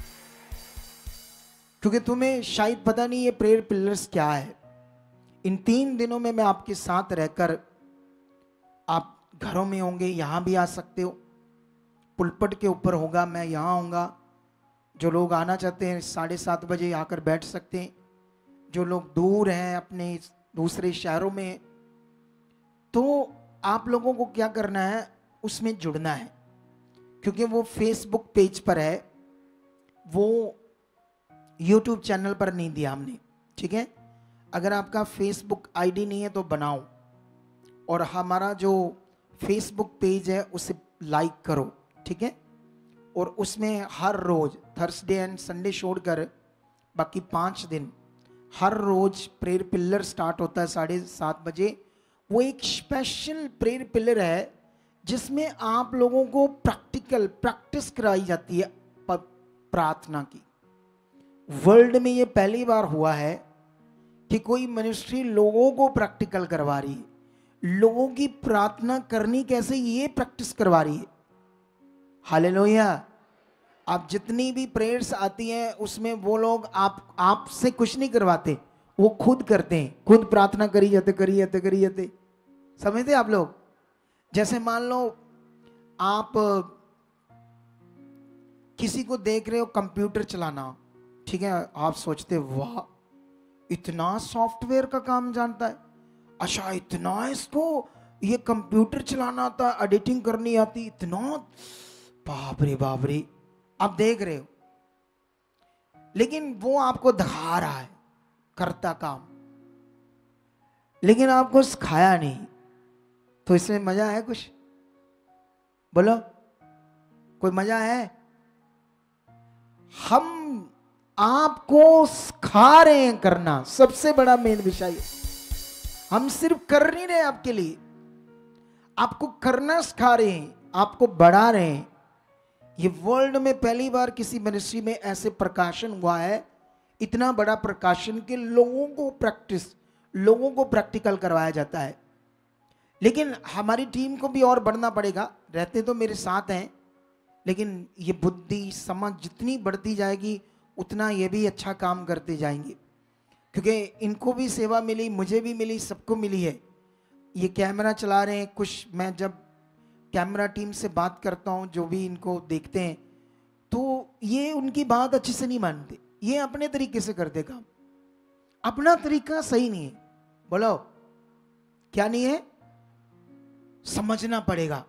क्योंकि तुम्हें शायद पता नहीं ये प्रेयर पिलर्स क्या है। इन 3 दिनों में मैं आपके साथ रहकर, आप घरों में होंगे, यहां भी आ सकते हो, पुलपट के ऊपर होगा, मैं यहाँ आऊँगा। जो लोग आना चाहते हैं 7:30 बजे आकर बैठ सकते हैं, जो लोग दूर हैं अपने दूसरे शहरों में, तो आप लोगों को क्या करना है, उसमें जुड़ना है, क्योंकि वो फेसबुक पेज पर है, वो यूट्यूब चैनल पर नहीं दिया हमने, ठीक है। अगर आपका फेसबुक आईडी नहीं है तो बनाओ, और हमारा जो फेसबुक पेज है उसे लाइक करो, ठीक है। और उसमें हर रोज थर्सडे एंड संडे छोड़कर बाकी 5 दिन हर रोज प्रेयर पिलर स्टार्ट होता है 7:30 बजे। वो एक स्पेशल प्रेयर पिलर है जिसमें आप लोगों को प्रैक्टिस कराई जाती है प्रार्थना की। वर्ल्ड में ये पहली बार हुआ है कि कोई मिनिस्ट्री लोगों को प्रैक्टिकल करवा रही है, लोगों की प्रार्थना करनी कैसे ये प्रैक्टिस करवा रही है। हालेलुया। आप जितनी भी प्रेयर्स आती हैं उसमें वो लोग आपसे कुछ नहीं करवाते, वो खुद करते हैं, खुद प्रार्थना करी जाते। समझते आप लोग? जैसे मान लो आप किसी को देख रहे हो कंप्यूटर चलाना, ठीक है, आप सोचते वाह इतना सॉफ्टवेयर का काम जानता है, अच्छा इतना इसको ये कंप्यूटर चलाना आता, एडिटिंग करनी आती, इतना बाप रे आप देख रहे हो। लेकिन वो आपको दिखा रहा है करता काम, लेकिन आपको सिखाया नहीं, तो इसमें मजा है कुछ? बोलो, कोई मजा है? हम आपको सिखा रहे हैं करना, सबसे बड़ा मेन विषय। हम सिर्फ कर नहीं रहे आपके लिए, आपको करना सिखा रहे हैं, आपको बढ़ा रहे हैं। ये वर्ल्ड में पहली बार किसी मिनिस्ट्री में ऐसे प्रकाशन हुआ है, इतना बड़ा प्रकाशन के लोगों को प्रैक्टिकल करवाया जाता है। लेकिन हमारी टीम को भी और बढ़ना पड़ेगा, रहते तो मेरे साथ हैं, लेकिन ये बुद्धि समझ जितनी बढ़ती जाएगी उतना ये भी अच्छा काम करते जाएंगे, क्योंकि इनको भी सेवा मिली, मुझे भी मिली, सबको मिली है। ये कैमरा चला रहे हैं, कुछ मैं जब कैमरा टीम से बात करता हूँ, जो भी इनको देखते हैं, तो ये उनकी बात अच्छे से नहीं मानते, ये अपने तरीके से करते काम, अपना तरीका सही नहीं है। बोलो क्या नहीं है? समझना पड़ेगा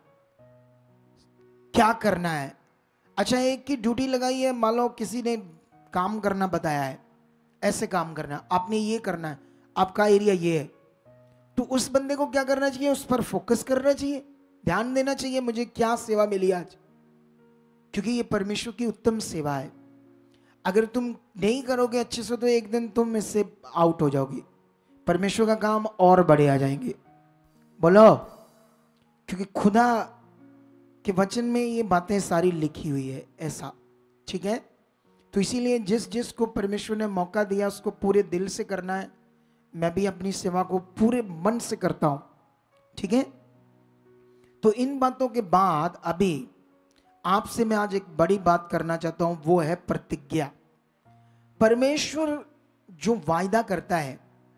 क्या करना है। अच्छा, एक की ड्यूटी लगाई है, मान लो किसी ने काम करना बताया है, ऐसे काम करना, आपने ये करना है, आपका एरिया ये है, तो उस बंदे को क्या करना चाहिए? उस पर फोकस करना चाहिए, ध्यान देना चाहिए मुझे क्या सेवा मिली आज, क्योंकि ये परमेश्वर की उत्तम सेवा है। अगर तुम नहीं करोगे अच्छे से तो एक दिन तुम इससे आउट हो जाओगे, परमेश्वर का काम और बड़े आ जाएंगे। बोलो, क्योंकि खुदा के वचन में ये बातें सारी लिखी हुई है ऐसा, ठीक है। तो इसीलिए जिस को परमेश्वर ने मौका दिया उसको पूरे दिल से करना है। मैं भी अपनी सेवा को पूरे मन से करता हूं, ठीक है। तो इन बातों के बाद अभी आपसे मैं आज एक बड़ी बात करना चाहता हूं, वो है प्रतिज्ञा। परमेश्वर जो वायदा करता है,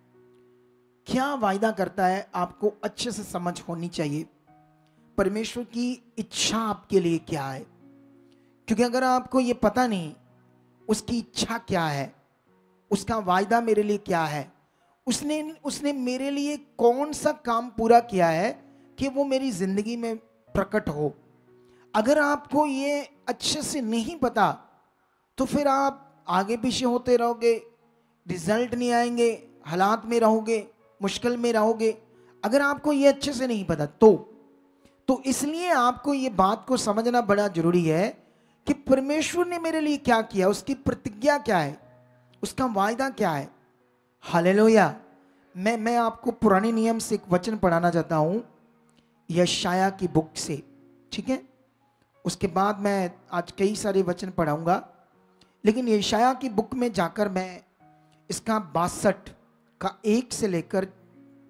क्या वायदा करता है आपको अच्छे से समझ होनी चाहिए। परमेश्वर की इच्छा आपके लिए क्या है, क्योंकि अगर आपको ये पता नहीं उसकी इच्छा क्या है, उसका वायदा मेरे लिए क्या है, उसने मेरे लिए कौन सा काम पूरा किया है कि वो मेरी जिंदगी में प्रकट हो, अगर आपको ये अच्छे से नहीं पता तो फिर आप आगे पीछे होते रहोगे, रिजल्ट नहीं आएंगे, हालात में रहोगे, मुश्किल में रहोगे, अगर आपको ये अच्छे से नहीं पता तो इसलिए आपको ये बात को समझना बड़ा जरूरी है कि परमेश्वर ने मेरे लिए क्या किया, उसकी प्रतिज्ञा क्या है, उसका वायदा क्या है। हालेलुया। मैं आपको पुराने नियम से एक वचन पढ़ाना चाहता हूं, यशाया की बुक से, ठीक है। उसके बाद मैं आज कई सारे वचन पढ़ाऊंगा, लेकिन यशाया की बुक में जाकर मैं इसका 62 का 1 से लेकर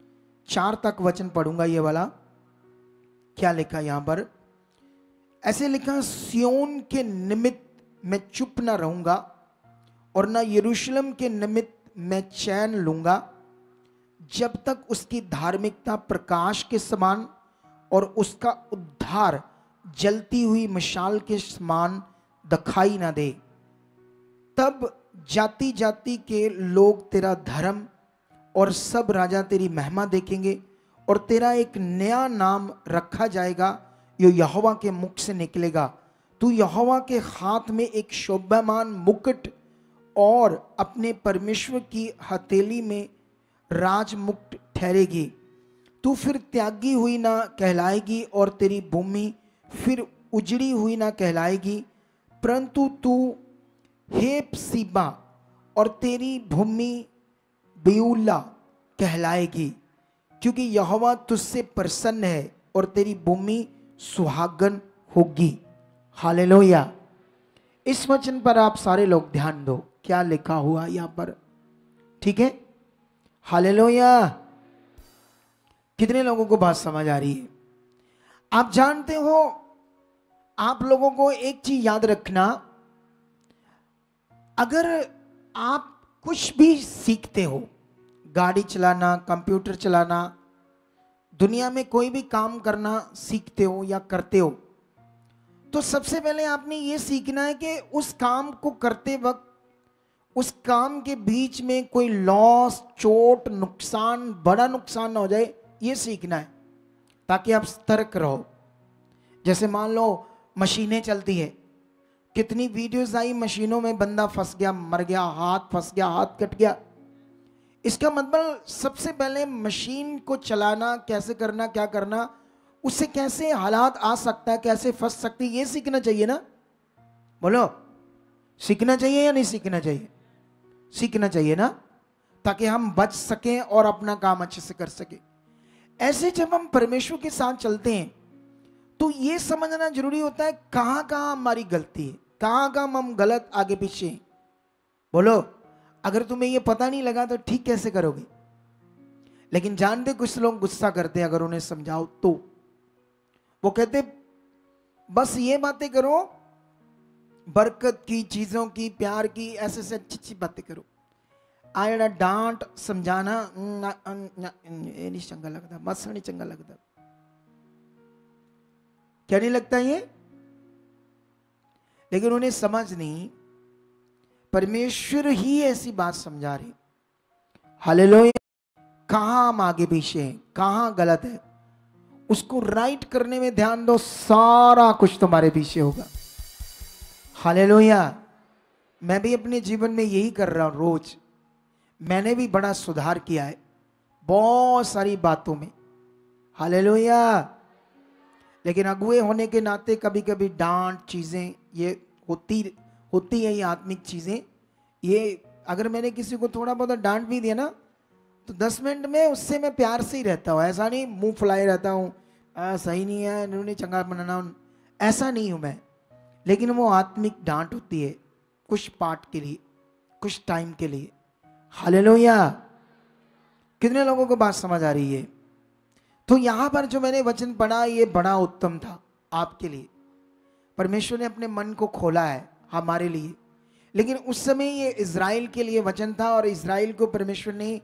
4 तक वचन पढ़ूंगा ये वाला। क्या लिखा यहां पर? ऐसे लिखा, सियोन के निमित्त मैं चुप ना रहूंगा और ना यरूशलेम के निमित्त मैं चैन लूंगा, जब तक उसकी धार्मिकता प्रकाश के समान और उसका उद्धार जलती हुई मशाल के समान दिखाई ना दे। तब जाति जाति के लोग तेरा धर्म और सब राजा तेरी महिमा देखेंगे, और तेरा एक नया नाम रखा जाएगा जो यहोवा के मुख से निकलेगा। तू यहोवा के हाथ में एक शोभायमान मुकुट और अपने परमेश्वर की हथेली में राजमुकुट ठहरेगी। तू फिर त्यागी हुई ना कहलाएगी और तेरी भूमि फिर उजड़ी हुई ना कहलाएगी, परंतु तू हेप्सीबा और तेरी भूमि बेऊला कहलाएगी, क्योंकि यहोवा तुझसे प्रसन्न है और तेरी भूमि सुहागन होगी। हालेलुया। इस वचन पर आप सारे लोग ध्यान दो, क्या लिखा हुआ यहां पर, ठीक है? हालेलुया। कितने लोगों को बात समझ आ रही है? आप जानते हो, आप लोगों को एक चीज याद रखना, अगर आप कुछ भी सीखते हो, गाड़ी चलाना, कंप्यूटर चलाना, दुनिया में कोई भी काम करना सीखते हो या करते हो, तो सबसे पहले आपने ये सीखना है कि उस काम को करते वक्त उस काम के बीच में कोई लॉस, चोट, नुकसान, बड़ा नुकसान ना हो जाए, ये सीखना है, ताकि आप सतर्क रहो। जैसे मान लो मशीनें चलती है, कितनी वीडियोस आई, मशीनों में बंदा फंस गया, मर गया, हाथ फंस गया, हाथ कट गया। इसका मतलब सबसे पहले मशीन को चलाना कैसे करना, क्या करना, उससे कैसे हालात आ सकता है, कैसे फंस सकती है, ये सीखना चाहिए ना। बोलो, सीखना चाहिए या नहीं सीखना चाहिए? सीखना चाहिए ना, ताकि हम बच सकें और अपना काम अच्छे से कर सकें। ऐसे जब हम परमेश्वर के साथ चलते हैं तो ये समझना जरूरी होता है कहां कहां हमारी गलती है, कहां कहां हम गलत आगे पीछे हैं। बोलो, अगर तुम्हें ये पता नहीं लगा तो ठीक कैसे करोगे? लेकिन जानते, कुछ लोग गुस्सा करते हैं अगर उन्हें समझाओ तो। वो कहते बस ये बातें करो, बरकत की, चीजों की, प्यार की, ऐसे से अच्छी अच्छी बातें करो। आया डांट समझाना ये नहीं चंगा लगता, मत नहीं चंगा लगता। क्या नहीं लगता ये? लेकिन उन्हें समझ नहीं, परमेश्वर ही ऐसी बात समझा रहे। हालेलुया। कहां हम आगे पीछे हैं, कहां गलत है, उसको राइट करने में ध्यान दो, सारा कुछ तुम्हारे पीछे होगा। हालेलुया। मैं भी अपने जीवन में यही कर रहा हूं रोज। मैंने भी बड़ा सुधार किया है बहुत सारी बातों में। हालेलुया। लेकिन अगुए होने के नाते कभी कभी डांट, चीजें ये होती है, ये आत्मिक चीजें। ये अगर मैंने किसी को थोड़ा बहुत डांट भी दिया ना, तो 10 मिनट में उससे मैं प्यार से ही रहता हूँ। ऐसा नहीं मुंह फुलाए रहता हूँ, सही नहीं है, इन्होंने चंगा बनाना, ऐसा नहीं हूं मैं। लेकिन वो आत्मिक डांट होती है, कुछ पार्ट के लिए, कुछ टाइम के लिए। हालेलुया। कितने लोगों को बात समझ आ रही है? तो यहां पर जो मैंने वचन पढ़ा, ये बड़ा उत्तम था आपके लिए। परमेश्वर ने अपने मन को खोला है हमारे लिए। लेकिन उस समय ये इज़राइल के लिए वचन था, और इज़राइल को परमेश्वर ने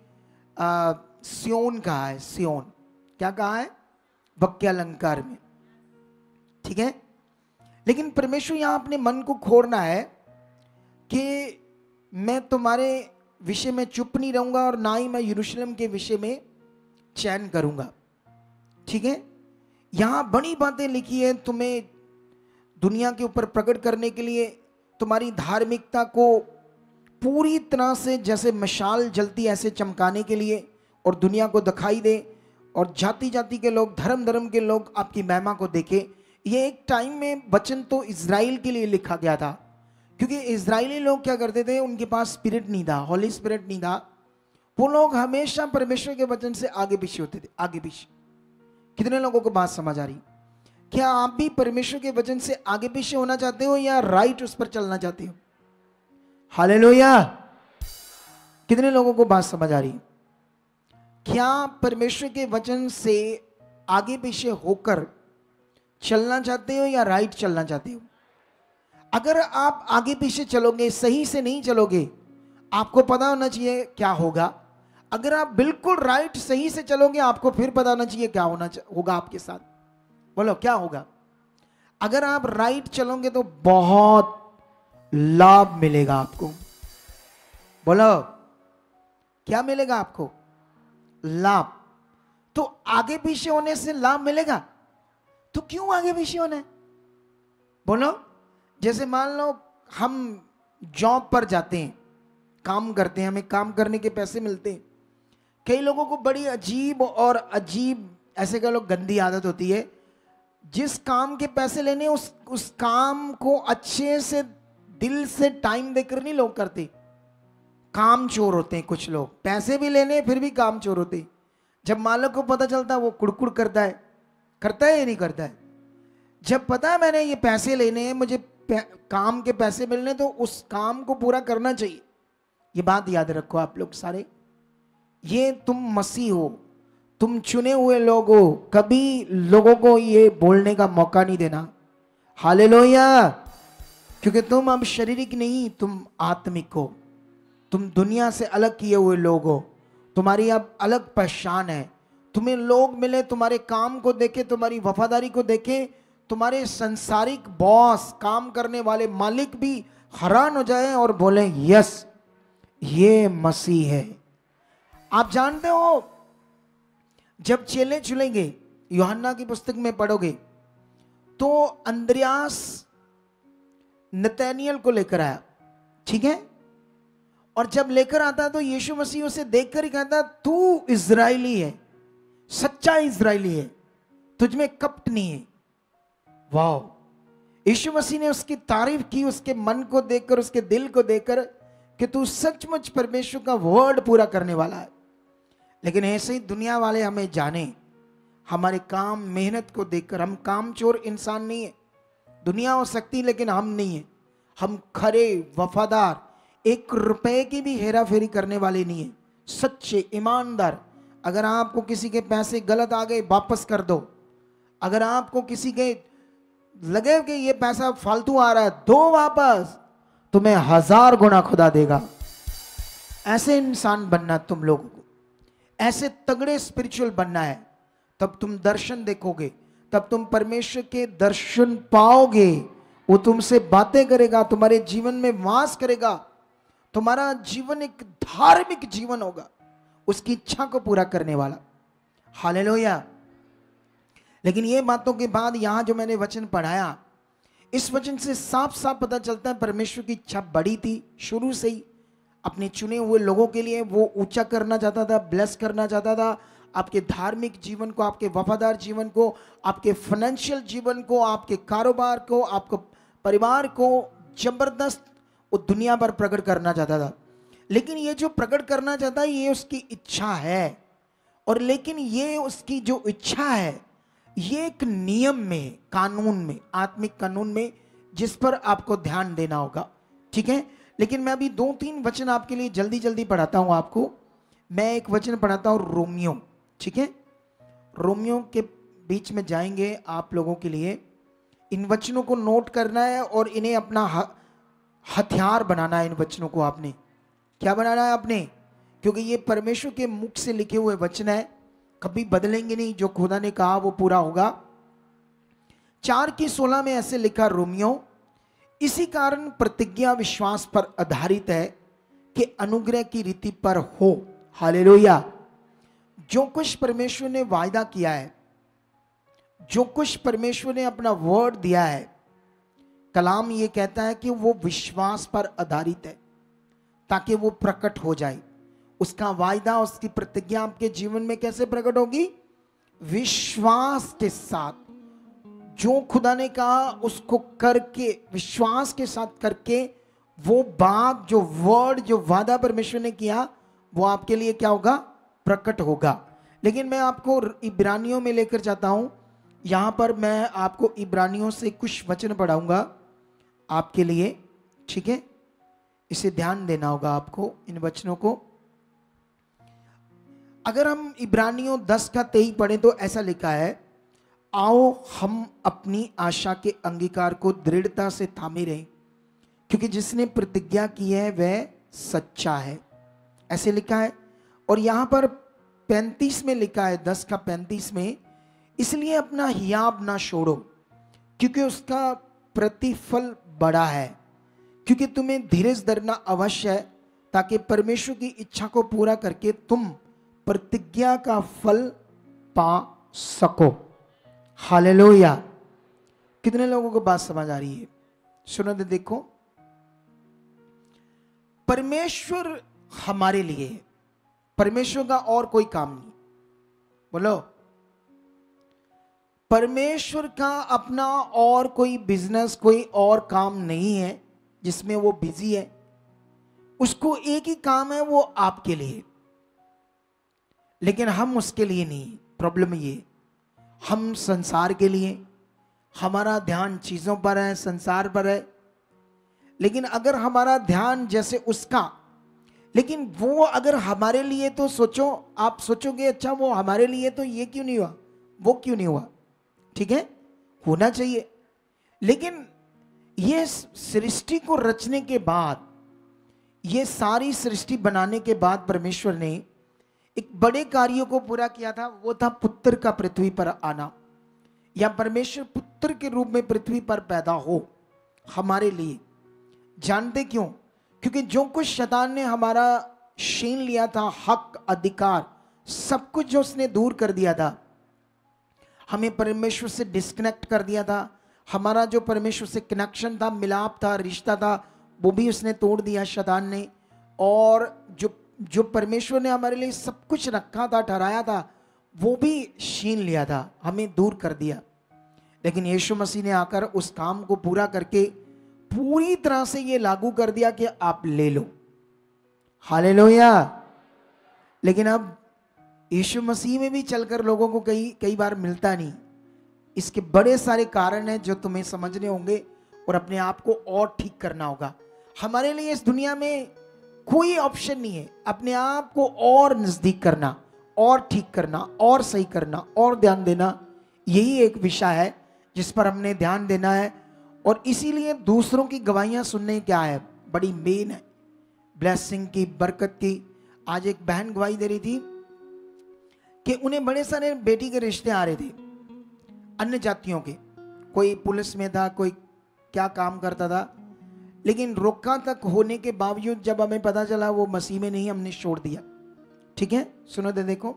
सियोन कहा है। सियोन क्या कहा है? वाक्य अलंकार में, ठीक है। लेकिन परमेश्वर यहां अपने मन को खोलना है कि मैं तुम्हारे विषय में चुप नहीं रहूंगा, और ना ही मैं यरूशलेम के विषय में चैन करूंगा, ठीक है। यहां बड़ी बातें लिखी है तुम्हें दुनिया के ऊपर प्रकट करने के लिए, तुम्हारी धार्मिकता को पूरी तरह से जैसे मशाल जलती ऐसे चमकाने के लिए, और दुनिया को दिखाई दे, और जाति जाति के लोग, धर्म धर्म के लोग आपकी महिमा को देखें। ये एक टाइम में वचन तो इज़राइल के लिए लिखा गया था, क्योंकि इज़राइली लोग क्या करते थे, उनके पास स्पिरिट नहीं था, होली स्पिरिट नहीं था। वो लोग हमेशा परमेश्वर के वचन से आगे पीछे होते थे, आगे पीछे। कितने लोगों को बात समझ आ रही? क्या आप भी परमेश्वर के वचन से आगे पीछे होना चाहते हो, या राइट उस पर चलना चाहते हो? हालेलुया। कितने लोगों को बात समझ आ रही? क्या परमेश्वर के वचन से आगे पीछे होकर चलना चाहते हो या राइट चलना चाहते हो? अगर आप आगे पीछे चलोगे, सही से नहीं चलोगे, आपको पता होना चाहिए क्या होगा। अगर आप बिल्कुल राइट सही से चलोगे, आपको फिर पता होना चाहिए क्या होगा आपके साथ। बोलो क्या होगा? अगर आप राइट चलोगे तो बहुत लाभ मिलेगा आपको। बोलो क्या मिलेगा आपको? लाभ। तो आगे पीछे होने से लाभ मिलेगा, तो क्यों आगे पीछे होना है? बोलो, जैसे मान लो हम जॉब पर जाते हैं, काम करते हैं, हमें काम करने के पैसे मिलते हैं। कई लोगों को बड़ी अजीब ऐसे कह लो गंदी आदत होती है, जिस काम के पैसे लेने उस काम को अच्छे से दिल से टाइम देकर नहीं लोग करते। काम चोर होते हैं कुछ लोग, पैसे भी लेने फिर भी काम चोर होते हैं। जब मालिक को पता चलता है वो कुड़कुड़ करता है या नहीं करता है? जब पता है मैंने ये पैसे लेने हैं, मुझे काम के पैसे मिलने, तो उस काम को पूरा करना चाहिए। ये बात याद रखो आप लोग सारे। ये तुम मसीह हो, तुम चुने हुए लोग हो, कभी लोगों को ये बोलने का मौका नहीं देना। हालेलुया। क्योंकि तुम अब शारीरिक नहीं, तुम आत्मिक हो। तुम दुनिया से अलग किए हुए लोग हो, तुम्हारी अब अलग पहचान है। तुम्हें लोग मिले, तुम्हारे काम को देखे, तुम्हारी वफादारी को देखे, तुम्हारे संसारिक बॉस, काम करने वाले मालिक भी हैरान हो जाए और बोले यस ये मसीह है। आप जानते हो जब चेले चुनेंगे, यूहन्ना की पुस्तक में पढ़ोगे तो अंद्रयास नतनएल को लेकर आया, ठीक है? और जब लेकर आता तो यीशु मसीह उसे देखकर ही कहता तू इजरायली है, सच्चा इजरायली है, तुझ में कपट नहीं है। वाह! यीशु मसीह ने उसकी तारीफ की, उसके मन को देखकर, उसके दिल को देखकर, कि तू सचमुच परमेश्वर का वर्ड पूरा करने वाला है। लेकिन ऐसे ही दुनिया वाले हमें जाने, हमारे काम मेहनत को देखकर। हम कामचोर इंसान नहीं है। दुनिया हो सकती लेकिन हम नहीं है। हम खरे, वफादार, 1 रुपए की भी हेरा फेरी करने वाले नहीं है, सच्चे, ईमानदार। अगर आपको किसी के पैसे गलत आ गए, वापस कर दो। अगर आपको किसी के लगे कि ये पैसा फालतू आ रहा है, दो वापस, तुम्हें 1000 गुना खुदा देगा। ऐसे इंसान बनना तुम लोगों को, ऐसे तगड़े स्पिरिचुअल बनना है। तब तुम दर्शन देखोगे, तब तुम परमेश्वर के दर्शन पाओगे। वो तुमसे बातें करेगा, तुम्हारे जीवन में वास करेगा। तुम्हारा जीवन एक धार्मिक जीवन होगा, उसकी इच्छा को पूरा करने वाला। हालेलुया। लेकिन ये बातों के बाद यहां जो मैंने वचन पढ़ाया, इस वचन से साफ साफ पता चलता है परमेश्वर की इच्छा बड़ी थी शुरू से ही। अपने चुने हुए लोगों के लिए वो ऊंचा करना चाहता था, ब्लेस करना चाहता था। आपके धार्मिक जीवन को, आपके वफादार जीवन को, आपके फाइनेंशियल जीवन को, आपके कारोबार को, आपको परिवार को जबरदस्त वो दुनिया पर प्रकट करना चाहता था। लेकिन ये जो प्रकट करना चाहता है ये उसकी इच्छा है। और लेकिन ये उसकी जो इच्छा है ये एक नियम में, कानून में, आत्मिक कानून में, जिस पर आपको ध्यान देना होगा, ठीक है? लेकिन मैं अभी 2-3 वचन आपके लिए जल्दी जल्दी पढ़ाता हूं आपको। मैं एक वचन पढ़ाता हूं रोमियो, ठीक है? रोमियो के बीच में जाएंगे आप लोगों के लिए। इन वचनों को नोट करना है और इन्हें अपना हथियार बनाना है। इन वचनों को आपने क्या बनाना है? आपने, क्योंकि ये परमेश्वर के मुख से लिखे हुए वचन है, कभी बदलेंगे नहीं। जो खुदा ने कहा वो पूरा होगा। 4:16 में ऐसे लिखा, रोमियो, इसी कारण प्रतिज्ञा विश्वास पर आधारित है कि अनुग्रह की रीति पर हो। हालेलुया। जो कुछ परमेश्वर ने वायदा किया है, जो कुछ परमेश्वर ने अपना वर्ड दिया है, कलाम ये कहता है कि वो विश्वास पर आधारित है ताकि वो प्रकट हो जाए। उसका वायदा, उसकी प्रतिज्ञा आपके जीवन में कैसे प्रकट होगी? विश्वास के साथ। जो खुदा ने कहा उसको करके, विश्वास के साथ करके, वो बात, जो वर्ड, जो वादा परमेश्वर ने किया, वो आपके लिए क्या होगा? प्रकट होगा। लेकिन मैं आपको इब्रानियों में लेकर जाता हूं। यहां पर मैं आपको इब्रानियों से कुछ वचन पढ़ाऊंगा आपके लिए, ठीक है? इसे ध्यान देना होगा आपको, इन वचनों को। अगर हम इब्रानियों 10:23 पढ़ें तो ऐसा लिखा है, आओ हम अपनी आशा के अंगीकार को दृढ़ता से थामे रहें, क्योंकि जिसने प्रतिज्ञा की है वह सच्चा है। ऐसे लिखा है। और यहां पर 35 में लिखा है, 10:35 में, इसलिए अपना हियाब ना छोड़ो क्योंकि उसका प्रतिफल बड़ा है, क्योंकि तुम्हें धीरज धरना अवश्य है ताकि परमेश्वर की इच्छा को पूरा करके तुम प्रतिज्ञा का फल पा सको। हालेलुया। कितने लोगों को बात समझ आ रही है? सुनो तो देखो, परमेश्वर हमारे लिए है, परमेश्वर का और कोई काम नहीं। बोलो, परमेश्वर का अपना और कोई बिजनेस, कोई और काम नहीं है जिसमें वो बिजी है। उसको एक ही काम है, वो आपके लिए, लेकिन हम उसके लिए नहीं। प्रॉब्लम ये, हम संसार के लिए, हमारा ध्यान चीजों पर है, संसार पर है। लेकिन अगर हमारा ध्यान जैसे उसका, लेकिन वो अगर हमारे लिए, तो सोचो, आप सोचोगे अच्छा वो हमारे लिए, तो ये क्यों नहीं हुआ, वो क्यों नहीं हुआ? ठीक है, होना चाहिए। लेकिन ये सृष्टि को रचने के बाद, ये सारी सृष्टि बनाने के बाद परमेश्वर ने एक बड़े कार्यों को पूरा किया था। वो था पुत्र का पृथ्वी पर आना, या परमेश्वर पुत्र के रूप में पृथ्वी पर पैदा हो हमारे लिए। जानते क्यों? क्योंकि जो कुछ शैतान ने हमारा छीन लिया था, हक, अधिकार, सब कुछ जो उसने दूर कर दिया था, हमें परमेश्वर से डिस्कनेक्ट कर दिया था। हमारा जो परमेश्वर से कनेक्शन था, मिलाप था, रिश्ता था, वो भी उसने तोड़ दिया शैतान ने। और जो परमेश्वर ने हमारे लिए सब कुछ रखा था, ठहराया था, वो भी छीन लिया था, हमें दूर कर दिया। लेकिन यीशु मसीह ने आकर उस काम को पूरा करके पूरी तरह से ये लागू कर दिया कि आप ले लो। हालेलुया। लेकिन अब यीशु मसीह में भी चलकर लोगों को कई बार मिलता नहीं। इसके बड़े सारे कारण हैं जो तुम्हें समझने होंगे और अपने आप को और ठीक करना होगा। हमारे लिए इस दुनिया में कोई ऑप्शन नहीं है अपने आप को और नजदीक करना, और ठीक करना, और सही करना, और ध्यान देना। यही एक विषय है जिस पर हमने ध्यान देना है। और इसीलिए दूसरों की गवाहियां सुनने क्या है, बड़ी मेन है, ब्लेसिंग की, बरकत की। आज एक बहन गवाही दे रही थी कि उन्हें बड़े सारे बेटी के रिश्ते आ रहे थे, अन्य जातियों के। कोई पुलिस में था, कोई क्या काम करता था, लेकिन रोका तक होने के बावजूद जब हमें पता चला वो मसीह में नहीं, हमने छोड़ दिया। ठीक है, सुनो दे देखो,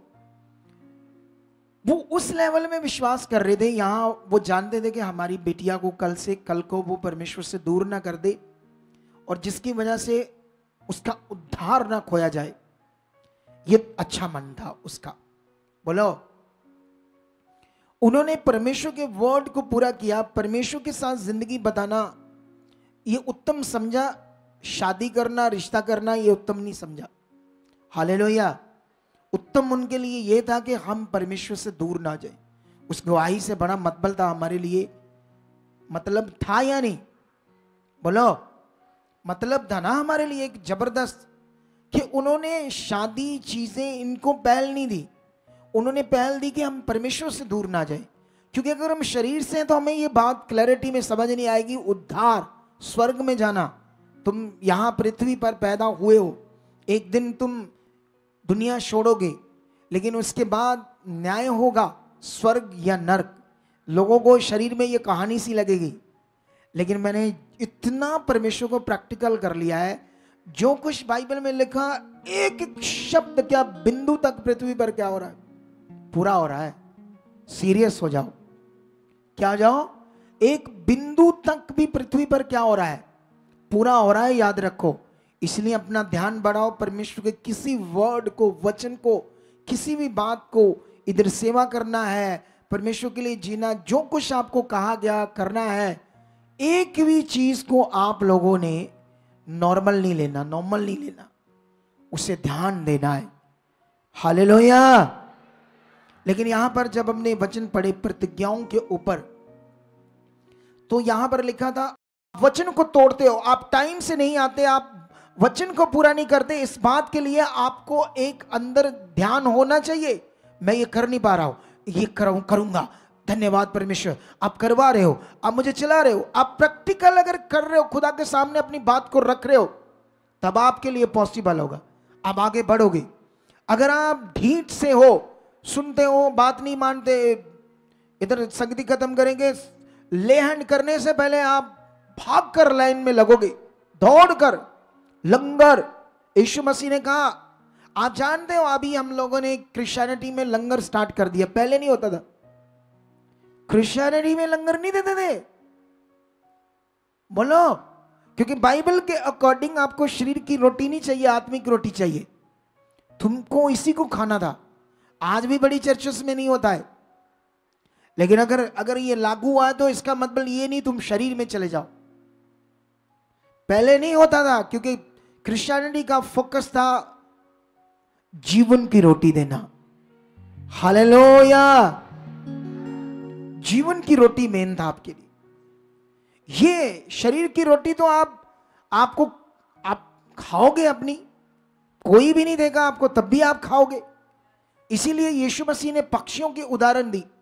वो उस लेवल में विश्वास कर रहे थे, यहां वो जानते थे कि हमारी बेटिया को कल को वो परमेश्वर से दूर ना कर दे, और जिसकी वजह से उसका उद्धार ना खोया जाए। ये अच्छा मन था उसका। बोलो, उन्होंने परमेश्वर के वर्ड को पूरा किया। परमेश्वर के साथ जिंदगी बताना ये उत्तम समझा, शादी करना, रिश्ता करना ये उत्तम नहीं समझा। हालेलुया। उत्तम उनके लिए यह था कि हम परमेश्वर से दूर ना जाए। उस गवाही से बड़ा मतबल था हमारे लिए। मतलब था या नहीं? बोलो, मतलब था ना हमारे लिए एक जबरदस्त, कि उन्होंने शादी चीजें इनको पहल नहीं दी। उन्होंने पहल दी कि हम परमेश्वर से दूर ना जाए, क्योंकि अगर हम शरीर से हैं तो हमें ये बात क्लैरिटी में समझ नहीं आएगी। उद्धार, स्वर्ग में जाना, तुम यहां पृथ्वी पर पैदा हुए हो, एक दिन तुम दुनिया छोड़ोगे, लेकिन उसके बाद न्याय होगा, स्वर्ग या नरक। लोगों को शरीर में ये कहानी सी लगेगी, लेकिन मैंने इतना परमेश्वर को प्रैक्टिकल कर लिया है। जो कुछ बाइबल में लिखा, एक एक शब्द, क्या बिंदु तक पृथ्वी पर क्या हो रहा है, पूरा हो रहा है। सीरियस हो जाओ, क्या हो जाओ, एक बिंदु तक भी पृथ्वी पर क्या हो रहा है, पूरा हो रहा है, याद रखो। इसलिए अपना ध्यान बढ़ाओ, परमेश्वर के किसी वर्ड को, वचन को, किसी भी बात को, इधर सेवा करना है, परमेश्वर के लिए जीना, जो कुछ आपको कहा गया करना है, एक भी चीज को आप लोगों ने नॉर्मल नहीं लेना, नॉर्मल नहीं लेना, उसे ध्यान देना है। हालेलुया। लेकिन यहां पर जब हमने वचन पढ़े प्रतिज्ञाओं के ऊपर, तो यहां पर लिखा था वचन को तोड़ते हो, आप टाइम से नहीं आते, आप वचन को पूरा नहीं करते। इस बात के लिए आपको एक अंदर ध्यान होना चाहिए, मैं ये कर नहीं पा रहा हूं, ये करूंगा। धन्यवाद परमेश्वर, आप करवा रहे हो, आप मुझे चला रहे हो। आप प्रैक्टिकल अगर कर रहे हो, खुदा के सामने अपनी बात को रख रहे हो, तब आपके लिए पॉसिबल होगा, आप आगे बढ़ोगे। अगर आप ढीठ से हो, सुनते हो, बात नहीं मानते, इधर संगति खत्म करेंगे, ले हैंड करने से पहले आप भाग कर लाइन में लगोगे, दौड़ कर लंगर। यीशु मसीह ने कहा, आप जानते हो अभी हम लोगों ने क्रिश्चियनिटी में लंगर स्टार्ट कर दिया, पहले नहीं होता था। क्रिश्चियनिटी में लंगर नहीं देते थे, बोलो, क्योंकि बाइबल के अकॉर्डिंग आपको शरीर की रोटी नहीं चाहिए, आत्मिक रोटी चाहिए। तुमको इसी को खाना था। आज भी बड़ी चर्चेस में नहीं होता है, लेकिन अगर ये लागू हुआ है तो इसका मतलब ये नहीं तुम शरीर में चले जाओ। पहले नहीं होता था, क्योंकि क्रिश्चियनिटी का फोकस था जीवन की रोटी देना। हालेलुया, जीवन की रोटी मेन था आपके लिए। ये शरीर की रोटी तो आप खाओगे अपनी, कोई भी नहीं देगा आपको, तब भी आप खाओगे। इसीलिए यीशु मसीह ने पक्षियों की उदाहरण दी।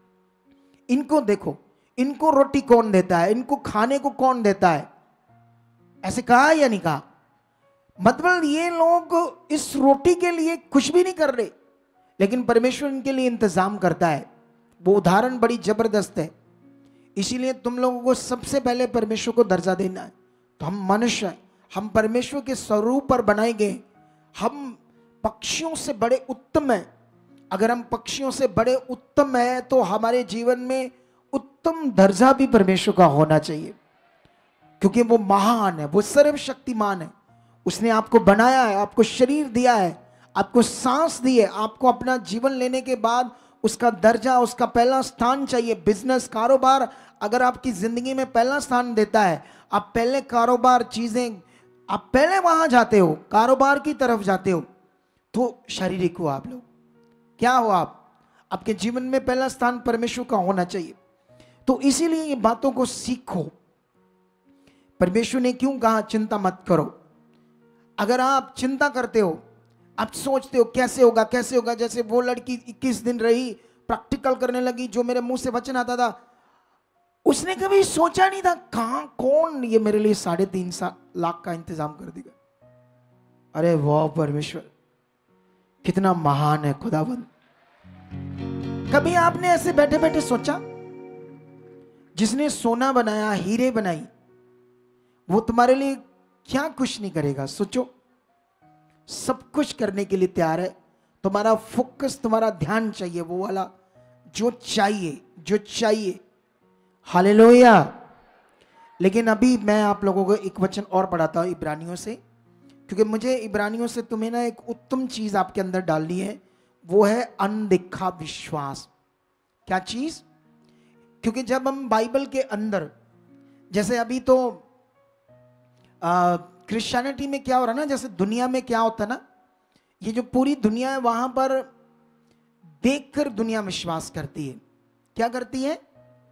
इनको देखो, इनको रोटी कौन देता है, इनको खाने को कौन देता है, ऐसे कहा या नहीं कहा? मतलब ये लोग इस रोटी के लिए कुछ भी नहीं कर रहे, लेकिन परमेश्वर इनके लिए इंतजाम करता है। वो उदाहरण बड़ी जबरदस्त है। इसीलिए तुम लोगों को सबसे पहले परमेश्वर को दर्जा देना है। तो हम मनुष्य हैं, हम परमेश्वर के स्वरूप पर बनाए गए, हम पक्षियों से बड़े उत्तम हैं। अगर हम पक्षियों से बड़े उत्तम हैं तो हमारे जीवन में उत्तम दर्जा भी परमेश्वर का होना चाहिए, क्योंकि वो महान है, वो सर्वशक्तिमान है। उसने आपको बनाया है, आपको शरीर दिया है, आपको सांस दी है। आपको अपना जीवन लेने के बाद उसका दर्जा, उसका पहला स्थान चाहिए। बिजनेस, कारोबार अगर आपकी जिंदगी में पहला स्थान देता है, आप पहले कारोबार चीजें, आप पहले वहां जाते हो, कारोबार की तरफ जाते हो, तो शारीरिक हो आप लोग, क्या हो आपके जीवन में पहला स्थान परमेश्वर का होना चाहिए। तो इसीलिए ये बातों को सीखो। परमेश्वर ने क्यों कहा चिंता मत करो? अगर आप चिंता करते हो, आप सोचते हो कैसे होगा कैसे होगा, जैसे वो लड़की 21 दिन रही, प्रैक्टिकल करने लगी, जो मेरे मुंह से वचन आता था, उसने कभी सोचा नहीं था कहां कौन ये मेरे लिए 3.5 लाख का इंतजाम कर देगा। अरे वाह, परमेश्वर कितना महान है खुदाबंद। कभी आपने ऐसे बैठे बैठे सोचा, जिसने सोना बनाया, हीरे बनाई, वो तुम्हारे लिए क्या कुछ नहीं करेगा? सोचो, सब कुछ करने के लिए तैयार है। तुम्हारा फोकस, तुम्हारा ध्यान चाहिए वो वाला जो चाहिए। हालेलुया। लेकिन अभी मैं आप लोगों को एक वचन और पढ़ाता हूं इब्रानियों से, क्योंकि मुझे इब्रानियों से तुम्हें ना एक उत्तम चीज आपके अंदर डालनी है, वो है अनदेखा विश्वास। क्या चीज? क्योंकि जब हम बाइबल के अंदर, जैसे अभी तो क्रिश्चियनिटी में क्या हो रहा है ना, जैसे दुनिया में क्या होता है ना, ये जो पूरी दुनिया है वहां पर देखकर दुनिया विश्वास करती है। क्या करती है?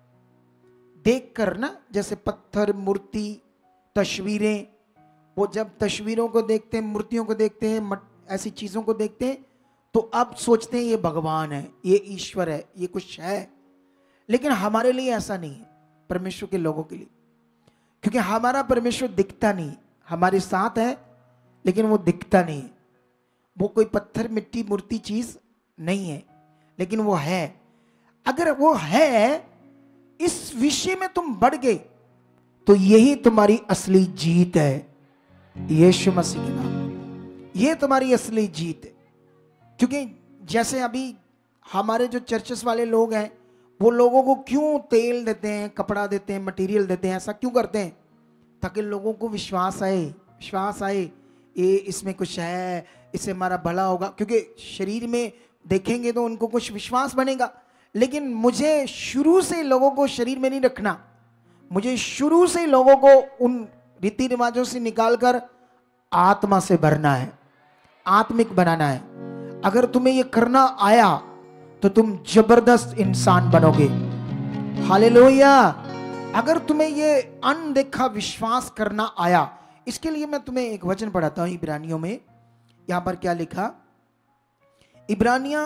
देखकर ना, जैसे पत्थर, मूर्ति, तस्वीरें, वो जब तस्वीरों को देखते हैं, मूर्तियों को देखते हैं, ऐसी चीजों को देखते हैं, तो अब सोचते हैं ये भगवान है, ये ईश्वर है, ये कुछ है। लेकिन हमारे लिए ऐसा नहीं है, परमेश्वर के लोगों के लिए, क्योंकि हमारा परमेश्वर दिखता नहीं, हमारे साथ है लेकिन वो दिखता नहीं। वो कोई पत्थर, मिट्टी, मूर्ति चीज नहीं है, लेकिन वो है। अगर वो है, इस विषय में तुम बढ़ गए, तो यही तुम्हारी असली जीत है। यीशु मसीह के नाम, ये तुम्हारी असली जीत है। क्योंकि जैसे अभी हमारे जो चर्चेस वाले लोग हैं, वो लोगों को क्यों तेल देते हैं, कपड़ा देते हैं, मटेरियल देते हैं, ऐसा क्यों करते हैं? ताकि लोगों को विश्वास आए, ये इसमें कुछ है, इससे हमारा भला होगा। क्योंकि शरीर में देखेंगे तो उनको कुछ विश्वास बनेगा। लेकिन मुझे शुरू से लोगों को शरीर में नहीं रखना, मुझे शुरू से लोगों को उन रीति रिवाजों से निकालकर आत्मा से भरना है, आत्मिक बनाना है। अगर तुम्हें ये करना आया तो तुम जबरदस्त इंसान बनोगे। हालेलुया। अगर तुम्हें ये अनदेखा विश्वास करना आया, इसके लिए मैं तुम्हें एक वचन पढ़ाता हूं इब्रानियों में। यहां पर क्या लिखा, इब्रानियां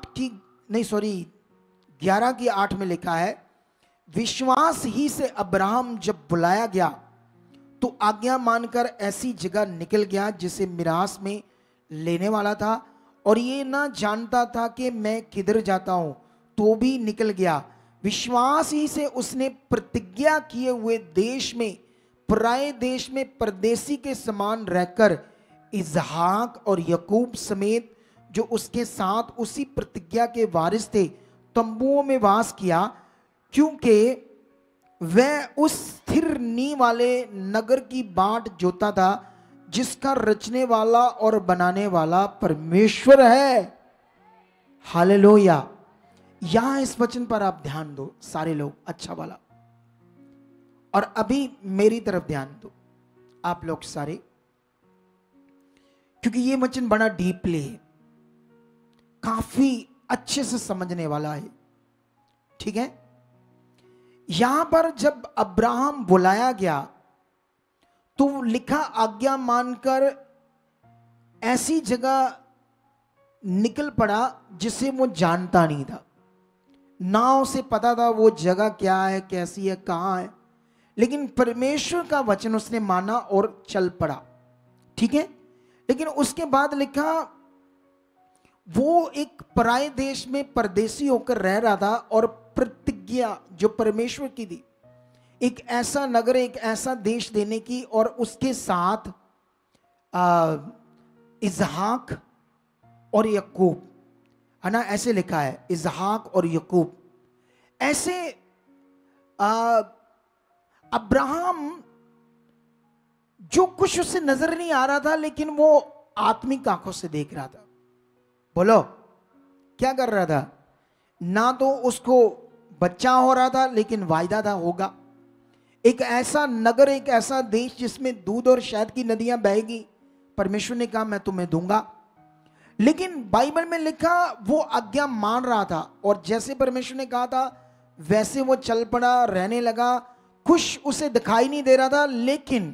11 की 8 में लिखा है, विश्वास ही से अब्राहम जब बुलाया गया तो आज्ञा मानकर ऐसी जगह निकल गया जिसे मिरास में लेने वाला था, और ये ना जानता था कि मैं किधर जाता हूं, तो भी निकल गया। विश्वास ही से उसने प्रतिज्ञा किए हुए देश में, पराये देश में परदेसी के समान रहकर इसहाक और याकूब समेत जो उसके साथ उसी प्रतिज्ञा के वारिस थे तंबुओं में वास किया, क्योंकि वह उस स्थिर नींव वाले नगर की बाट जोता था जिसका रचने वाला और बनाने वाला परमेश्वर है। हालेलुया। यहां इस वचन पर आप ध्यान दो सारे लोग, अच्छा वाला, और अभी मेरी तरफ ध्यान दो आप लोग सारे, क्योंकि ये वचन बड़ा डीपली है, काफी अच्छे से समझने वाला है। ठीक है, यहां पर जब अब्राहम बुलाया गया तो लिखा आज्ञा मानकर ऐसी जगह निकल पड़ा जिसे वो जानता नहीं था, ना उसे पता था वो जगह क्या है, कैसी है, कहां है, लेकिन परमेश्वर का वचन उसने माना और चल पड़ा। ठीक है, लेकिन उसके बाद लिखा वो एक पराये देश में परदेसी होकर रह रहा था, और प्रतिज्ञा जो परमेश्वर की थी, एक ऐसा नगर, एक ऐसा देश देने की, और उसके साथ इसहाक और याकूब, है ना, ऐसे लिखा है, इसहाक और याकूब। ऐसे अब्राहम जो कुछ उसे नजर नहीं आ रहा था, लेकिन वो आत्मिक आंखों से देख रहा था। बोलो, क्या कर रहा था? ना तो उसको बच्चा हो रहा था, लेकिन वायदा था होगा। एक ऐसा नगर, एक ऐसा देश जिसमें दूध और शहद की नदियां बहेगी, परमेश्वर ने कहा मैं तुम्हें दूंगा। लेकिन बाइबल में लिखा वो आज्ञा मान रहा था, और जैसे परमेश्वर ने कहा था वैसे वो चल पड़ा, रहने लगा। खुश उसे दिखाई नहीं दे रहा था, लेकिन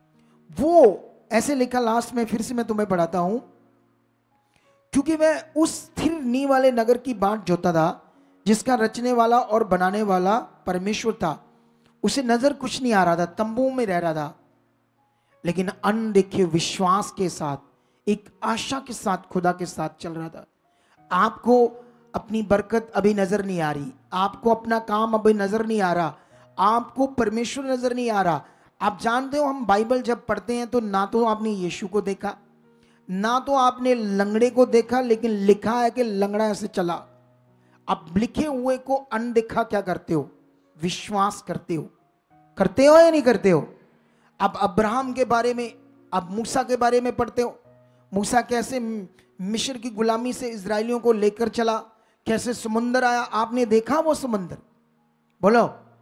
वो ऐसे लिखा लास्ट में, फिर से मैं तुम्हें पढ़ाता हूं, क्योंकि वह उस स्थिर नींव वाले नगर की बाट जोता था जिसका रचने वाला और बनाने वाला परमेश्वर था। उसे नजर कुछ नहीं आ रहा था, तंबू में रह रहा था, लेकिन अनदेखे विश्वास के साथ, एक आशा के साथ, खुदा के साथ चल रहा था। आपको अपनी बरकत अभी नजर नहीं आ रही, आपको अपना काम अभी नजर नहीं आ रहा, आपको परमेश्वर नजर नहीं आ रहा। आप जानते हो, हम बाइबल जब पढ़ते हैं तो ना तो आपने यीशु को देखा, ना तो आपने लंगड़े को देखा, लेकिन लिखा है कि लंगड़ा ऐसे चला। अब लिखे हुए को अनदेखा क्या करते हो? विश्वास करते हो। करते हो या नहीं करते हो? अब अब्राहम के बारे में, अब मूसा के बारे में पढ़ते हो। मूसा कैसे मिस्र की गुलामी से इजरायलियों को लेकर चला, कैसे समुंदर आया, आपने देखा वो समुंदर? बोलो,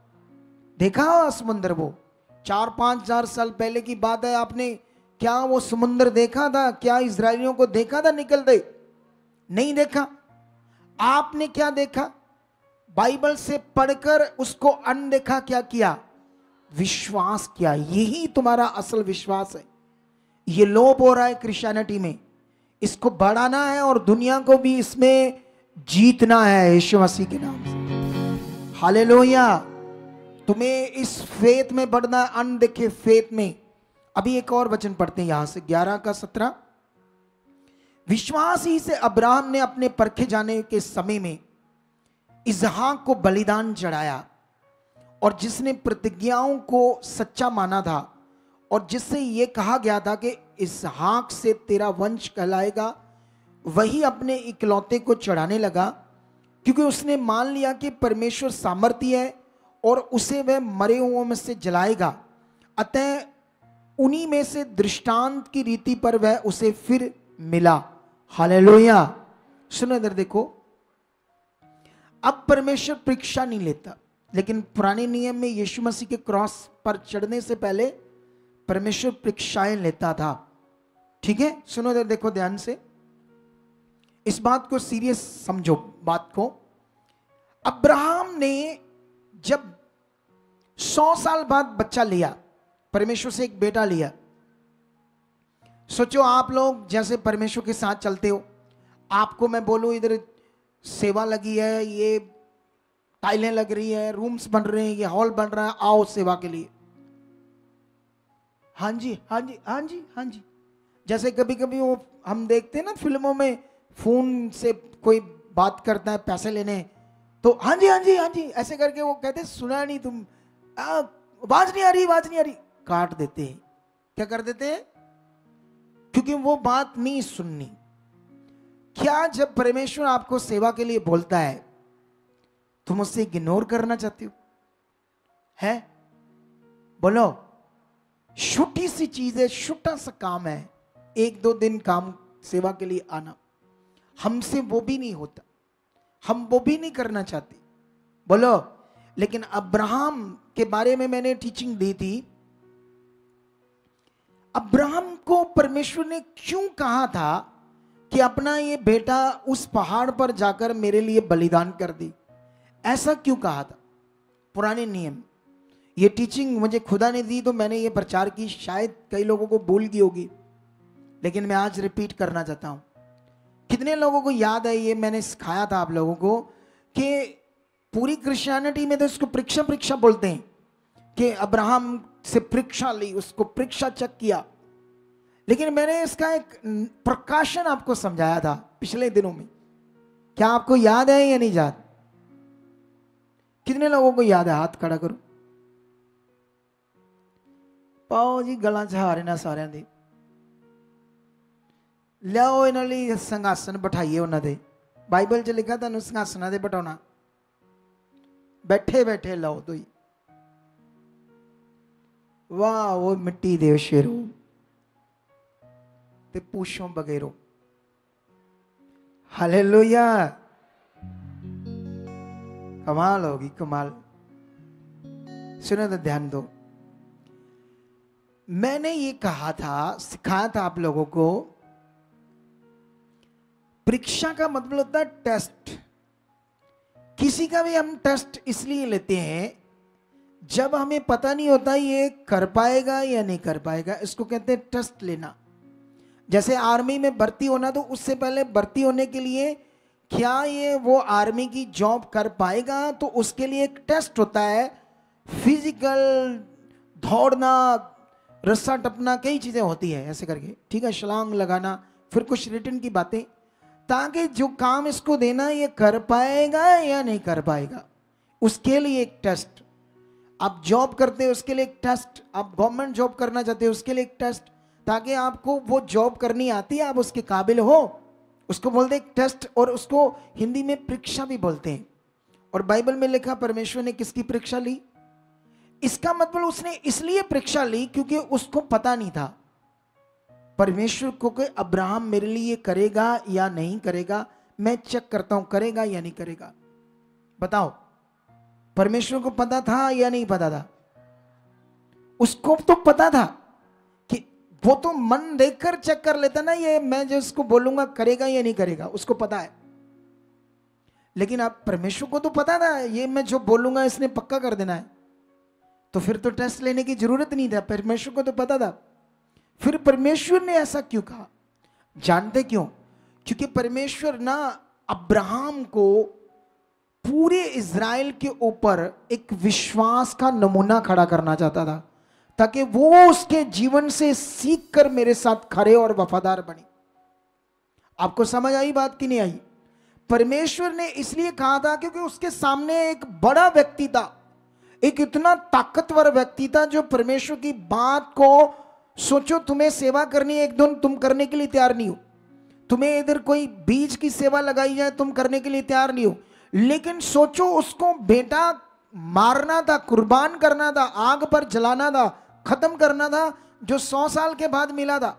देखा समुंदर? वो 4-5 हजार साल पहले की बात है। आपने क्या वो समुंदर देखा था? क्या इजरायलियों को देखा था निकलते? नहीं देखा। आपने क्या देखा? बाइबल से पढ़कर उसको अनदेखा क्या किया? विश्वास किया। यही तुम्हारा असल विश्वास है। ये लोप हो रहा है क्रिश्चियनिटी में, इसको बढ़ाना है और दुनिया को भी इसमें जीतना है यीशु मसीह के नाम से। हालेलुया। तुम्हें इस फेथ में बढ़ना है, अनदेखे फेथ में। अभी एक और वचन पढ़ते हैं यहां से, 11 का 17। विश्वास ही से अब्राहम ने अपने परखे जाने के समय में इसहाक को बलिदान चढ़ाया, और जिसने प्रतिज्ञाओं को सच्चा माना था, और जिससे यह कहा गया था कि इसहाक से तेरा वंश कहलाएगा, वही अपने इकलौते को चढ़ाने लगा, क्योंकि उसने मान लिया कि परमेश्वर सामर्थी है और उसे वह मरे हुओं में से जलाएगा। अतः उन्हीं में से दृष्टांत की रीति पर वह उसे फिर मिला। हालेलुया। सुनो इधर देखो, अब परमेश्वर परीक्षा नहीं लेता, लेकिन पुराने नियम में यीशु मसीह के क्रॉस पर चढ़ने से पहले परमेश्वर परीक्षाएं लेता था। ठीक है, सुनो इधर देखो ध्यान से, इस बात को सीरियस समझो बात को। अब्राहम ने जब 100 साल बाद बच्चा लिया, परमेश्वर से एक बेटा लिया, सोचो आप लोग जैसे परमेश्वर के साथ चलते हो, आपको मैं बोलूं इधर सेवा लगी है, ये टाइलें लग रही है, रूम्स बन रहे हैं, ये हॉल बन रहा है, आओ सेवा के लिए। हाँ जी हाँ जी हाँ जी हाँ जी। जैसे कभी कभी वो हम देखते हैं ना फिल्मों में, फोन से कोई बात करता है पैसे लेने, तो हाँ जी हाँ जी हाँ जी ऐसे करके वो कहते सुना नहीं तुम, आवाज नहीं आ रही, आवाज नहीं आ रही, काट देते हैं। क्या कर देते हैं? क्योंकि वो बात नहीं सुननी। क्या जब परमेश्वर आपको सेवा के लिए बोलता है तुम उससे इग्नोर करना चाहते हो? है? बोलो। छोटी सी चीज है, छोटा सा काम है, 1-2 दिन काम सेवा के लिए आना, हमसे वो भी नहीं होता, हम वो भी नहीं करना चाहते। बोलो। लेकिन अब्राहम के बारे में मैंने टीचिंग दी थी। अब्राहम को परमेश्वर ने क्यों कहा था कि अपना ये बेटा उस पहाड़ पर जाकर मेरे लिए बलिदान कर दी? ऐसा क्यों कहा था? पुराने नियम, ये टीचिंग मुझे खुदा ने दी तो मैंने ये प्रचार की, शायद कई लोगों को भूल गई होगी, लेकिन मैं आज रिपीट करना चाहता हूं। कितने लोगों को याद है, ये मैंने सिखाया था आप लोगों को कि पूरी क्रिश्चियनिटी में तो इसको परीक्षा परीक्षा बोलते हैं कि अब्राहम से परीक्षा ली, उसको परीक्षा चेक किया। लेकिन मैंने इसका एक प्रकाशन आपको समझाया था पिछले दिनों में। क्या आपको याद है या नहीं याद? कितने लोगों को याद है? हाथ खड़ा करो। पाओ जी गला चढ़ा रहे ना सारिਆਂ ਦੀ। ਲਿਆਓ ਇਹਨਾਂ ਲਈ ਸਿੰਘਾਸਨ ਬਿਠਾਈਏ ਉਹਨਾਂ ਦੇ। ਬਾਈਬਲ 'ਚ ਲਿਖਿਆ ਤੁਹਾਨੂੰ ਸਿੰਘਾਸਨਾਂ ਦੇ ਬਿਠਾਉਣਾ। बैठे बैठे लाओ तो ही। वाह वो मिट्टी दे शेरो ते पूछो बगैरो। हालेलुया, कमाल होगी कमाल। सुनो तो ध्यान दो, मैंने ये कहा था, सिखाया था आप लोगों को, परीक्षा का मतलब होता है टेस्ट। किसी का भी हम टेस्ट इसलिए लेते हैं जब हमें पता नहीं होता ये कर पाएगा या नहीं कर पाएगा, इसको कहते हैं टेस्ट लेना। जैसे आर्मी में भर्ती होना, तो उससे पहले भर्ती होने के लिए क्या ये वो आर्मी की जॉब कर पाएगा, तो उसके लिए एक टेस्ट होता है, फिजिकल, दौड़ना, रस्सा टपना, कई चीजें होती है ऐसे करके, ठीक है, छलांग लगाना, फिर कुछ रिटर्न की बातें, ताकि जो काम इसको देना ये कर पाएगा या नहीं कर पाएगा, उसके लिए एक टेस्ट। आप जॉब करते हो उसके लिए एक टेस्ट, आप गवर्नमेंट जॉब करना चाहते हो उसके लिए एक टेस्ट, ताकि आपको वो जॉब करनी आती है, आप उसके काबिल हो, उसको बोलते हैं एक टेस्ट। और उसको हिंदी में परीक्षा भी बोलते हैं। और बाइबल में लिखा परमेश्वर ने किसकी परीक्षा ली? इसका मतलब उसने इसलिए परीक्षा ली क्योंकि उसको पता नहीं था परमेश्वर को कि अब्राहम मेरे लिए करेगा या नहीं करेगा, मैं चेक करता हूं करेगा या नहीं करेगा। बताओ, परमेश्वर को पता था या नहीं पता था? उसको तो पता था कि वो तो मन देखकर चेक कर लेता ना, ये मैं जो उसको बोलूंगा करेगा या नहीं करेगा, उसको पता है। लेकिन अब परमेश्वर को तो पता था ये मैं जो बोलूंगा इसने पक्का कर देना है, तो फिर तो टेस्ट लेने की जरूरत नहीं था, परमेश्वर को तो पता था। फिर परमेश्वर ने ऐसा क्यों कहा? जानते क्यों? क्योंकि परमेश्वर ना अब्राहम को पूरे इज़राइल के ऊपर एक विश्वास का नमूना खड़ा करना चाहता था, ताकि वो उसके जीवन से सीख कर मेरे साथ खरे और वफादार बने। आपको समझ आई बात कि नहीं आई? परमेश्वर ने इसलिए कहा था क्योंकि उसके सामने एक बड़ा व्यक्ति था, एक इतना ताकतवर व्यक्ति था जो परमेश्वर की बात को, सोचो तुम्हें सेवा करनी है, एक दिन तुम करने के लिए तैयार नहीं हो, तुम्हें इधर कोई बीज की सेवा लगाई जाए तुम करने के लिए तैयार नहीं हो, लेकिन सोचो उसको बेटा मारना था, कुर्बान करना था, आग पर जलाना था, खत्म करना था, जो 100 साल के बाद मिला था।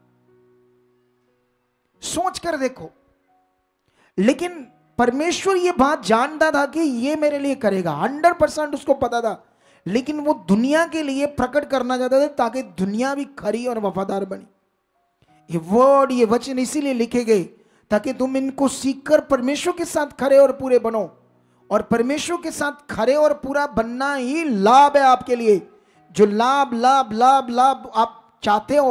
सोच कर देखो। लेकिन परमेश्वर ये बात जानता था कि ये मेरे लिए करेगा, 100% उसको पता था, लेकिन वो दुनिया के लिए प्रकट करना चाहता था ताकि दुनिया भी खरी और वफादार बनी। ये वर्ड, ये वचन इसीलिए लिखे गए ताकि तुम इनको सीखकर परमेश्वर के साथ खरे और पूरे बनो। और परमेश्वर के साथ खरे और पूरा बनना ही लाभ है आपके लिए। जो लाभ लाभ लाभ लाभ आप चाहते हो,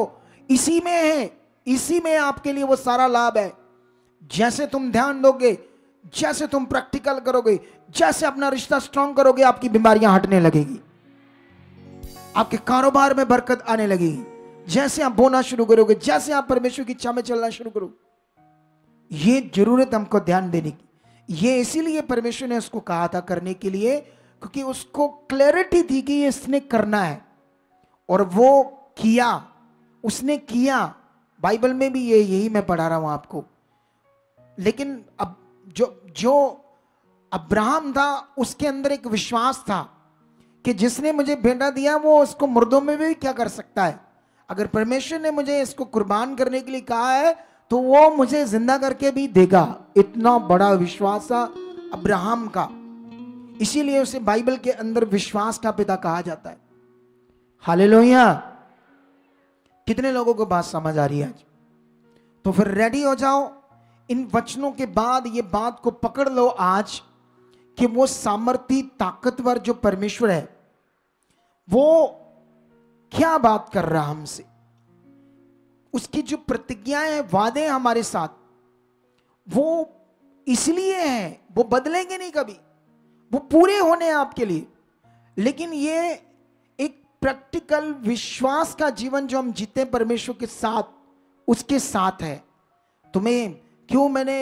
इसी में है, इसी में आपके लिए वो सारा लाभ है। जैसे तुम ध्यान दोगे, जैसे तुम प्रैक्टिकल करोगे, जैसे अपना रिश्ता स्ट्रांग करोगे, आपकी बीमारियां हटने लगेगी, आपके कारोबार में बरकत आने लगेगी। जैसे आप बोना शुरू करोगे, जैसे आप परमेश्वर की इच्छा में चलना शुरू करो। ये जरूरत हमको ध्यान देने की। ये इसीलिए परमेश्वर ने उसको कहा था करने के लिए, क्योंकि उसको क्लैरिटी थी कि ये इसने करना है, और वो किया, उसने किया। बाइबल में भी ये यही मैं पढ़ा रहा हूं आपको। लेकिन अब जो अब्राहम था, उसके अंदर एक विश्वास था कि जिसने मुझे बेटा दिया वो उसको मुर्दों में भी क्या कर सकता है। अगर परमेश्वर ने मुझे इसको कुर्बान करने के लिए कहा है तो वो मुझे जिंदा करके भी देगा। इतना बड़ा विश्वास था अब्राहम का, इसीलिए उसे बाइबल के अंदर विश्वास का पिता कहा जाता है। हालेलुया। कितने लोगों को बात समझ आ रही है आज? तो फिर रेडी हो जाओ। इन वचनों के बाद ये बात को पकड़ लो आज कि वो सामर्थी ताकतवर जो परमेश्वर है वो क्या बात कर रहा हमसे। उसकी जो प्रतिज्ञाएं हैं, वादे हमारे साथ, वो इसलिए हैं, वो बदलेंगे नहीं कभी, वो पूरे होने हैं आपके लिए। लेकिन ये एक प्रैक्टिकल विश्वास का जीवन जो हम जीते परमेश्वर के साथ, उसके साथ है। तुम्हें क्यों मैंने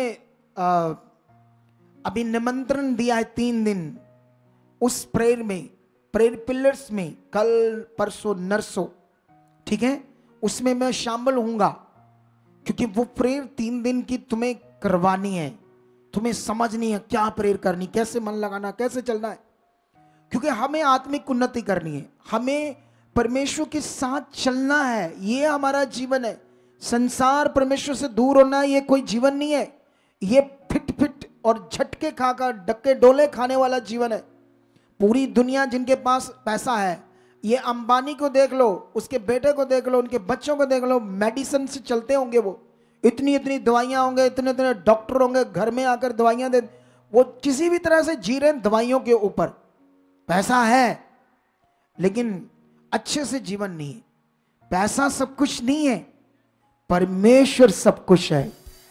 अभी निमंत्रण दिया है 3 दिन उस प्रेयर में, प्रेयर पिलर्स में, कल परसों नरसों, ठीक है, उसमें मैं शामिल होऊंगा। क्योंकि वो प्रेयर 3 दिन की तुम्हें करवानी है, तुम्हें समझनी है क्या प्रेयर करनी, कैसे मन लगाना, कैसे चलना है। क्योंकि हमें आत्मिक उन्नति करनी है, हमें परमेश्वर के साथ चलना है, ये हमारा जीवन है। संसार परमेश्वर से दूर होना ये कोई जीवन नहीं है, ये फिट फिट और झटके खाकर डक्के डोले खाने वाला जीवन है। पूरी दुनिया जिनके पास पैसा है, ये अंबानी को देख लो, उसके बेटे को देख लो, उनके बच्चों को देख लो, मेडिसिन से चलते होंगे वो, इतनी इतनी दवाइयां होंगे, इतने इतने डॉक्टर होंगे, घर में आकर दवाइयां दे, वो किसी भी तरह से जी रहे हैं दवाइयों के ऊपर। पैसा है लेकिन अच्छे से जीवन नहीं है। पैसा सब कुछ नहीं है, परमेश्वर सब कुछ है।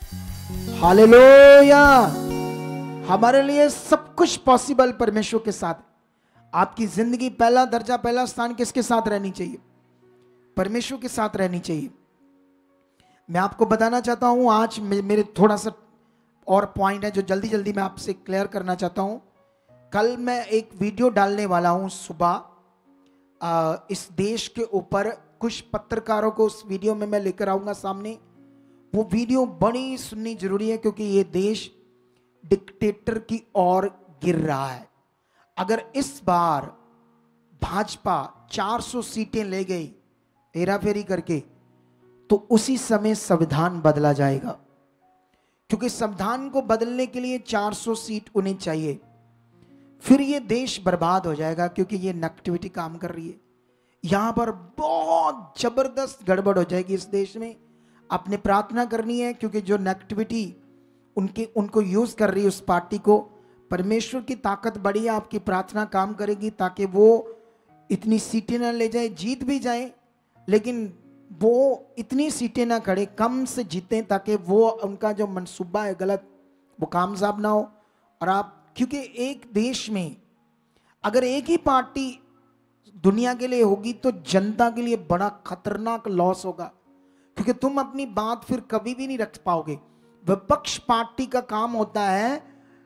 हालेलुया। हमारे लिए सब कुछ पॉसिबल परमेश्वर के साथ। आपकी जिंदगी पहला दर्जा, पहला स्थान किसके साथ रहनी चाहिए? परमेश्वर के साथ रहनी चाहिए। मैं आपको बताना चाहता हूं, आज मेरे थोड़ा सा और पॉइंट है जो जल्दी जल्दी मैं आपसे क्लियर करना चाहता हूं। कल मैं एक वीडियो डालने वाला हूं सुबह, इस देश के ऊपर कुछ पत्रकारों को उस वीडियो में मैं लेकर आऊंगा सामने। वो वीडियो बड़ी सुननी जरूरी है, क्योंकि ये देश डिक्टेटर की ओर गिर रहा है। अगर इस बार भाजपा 400 सीटें ले गई हेराफेरी करके, तो उसी समय संविधान बदला जाएगा। क्योंकि संविधान को बदलने के लिए 400 सीट उन्हें चाहिए। फिर ये देश बर्बाद हो जाएगा, क्योंकि ये नेगेटिविटी काम कर रही है। यहां पर बहुत जबरदस्त गड़बड़ हो जाएगी इस देश में। आपने प्रार्थना करनी है, क्योंकि जो नेगेटिविटी उनको यूज कर रही है उस पार्टी को, परमेश्वर की ताकत बड़ी है, आपकी प्रार्थना काम करेगी ताकि वो इतनी सीटें ना ले जाए, जीत भी जाए लेकिन वो इतनी सीटें ना खड़े, कम से जीतें, ताकि वो उनका जो मंसूबा है गलत, वो कामयाब ना हो। और आप, क्योंकि एक देश में अगर एक ही पार्टी दुनिया के लिए होगी तो जनता के लिए बड़ा खतरनाक लॉस होगा, क्योंकि तुम अपनी बात फिर कभी भी नहीं रख पाओगे। विपक्ष पार्टी का काम होता है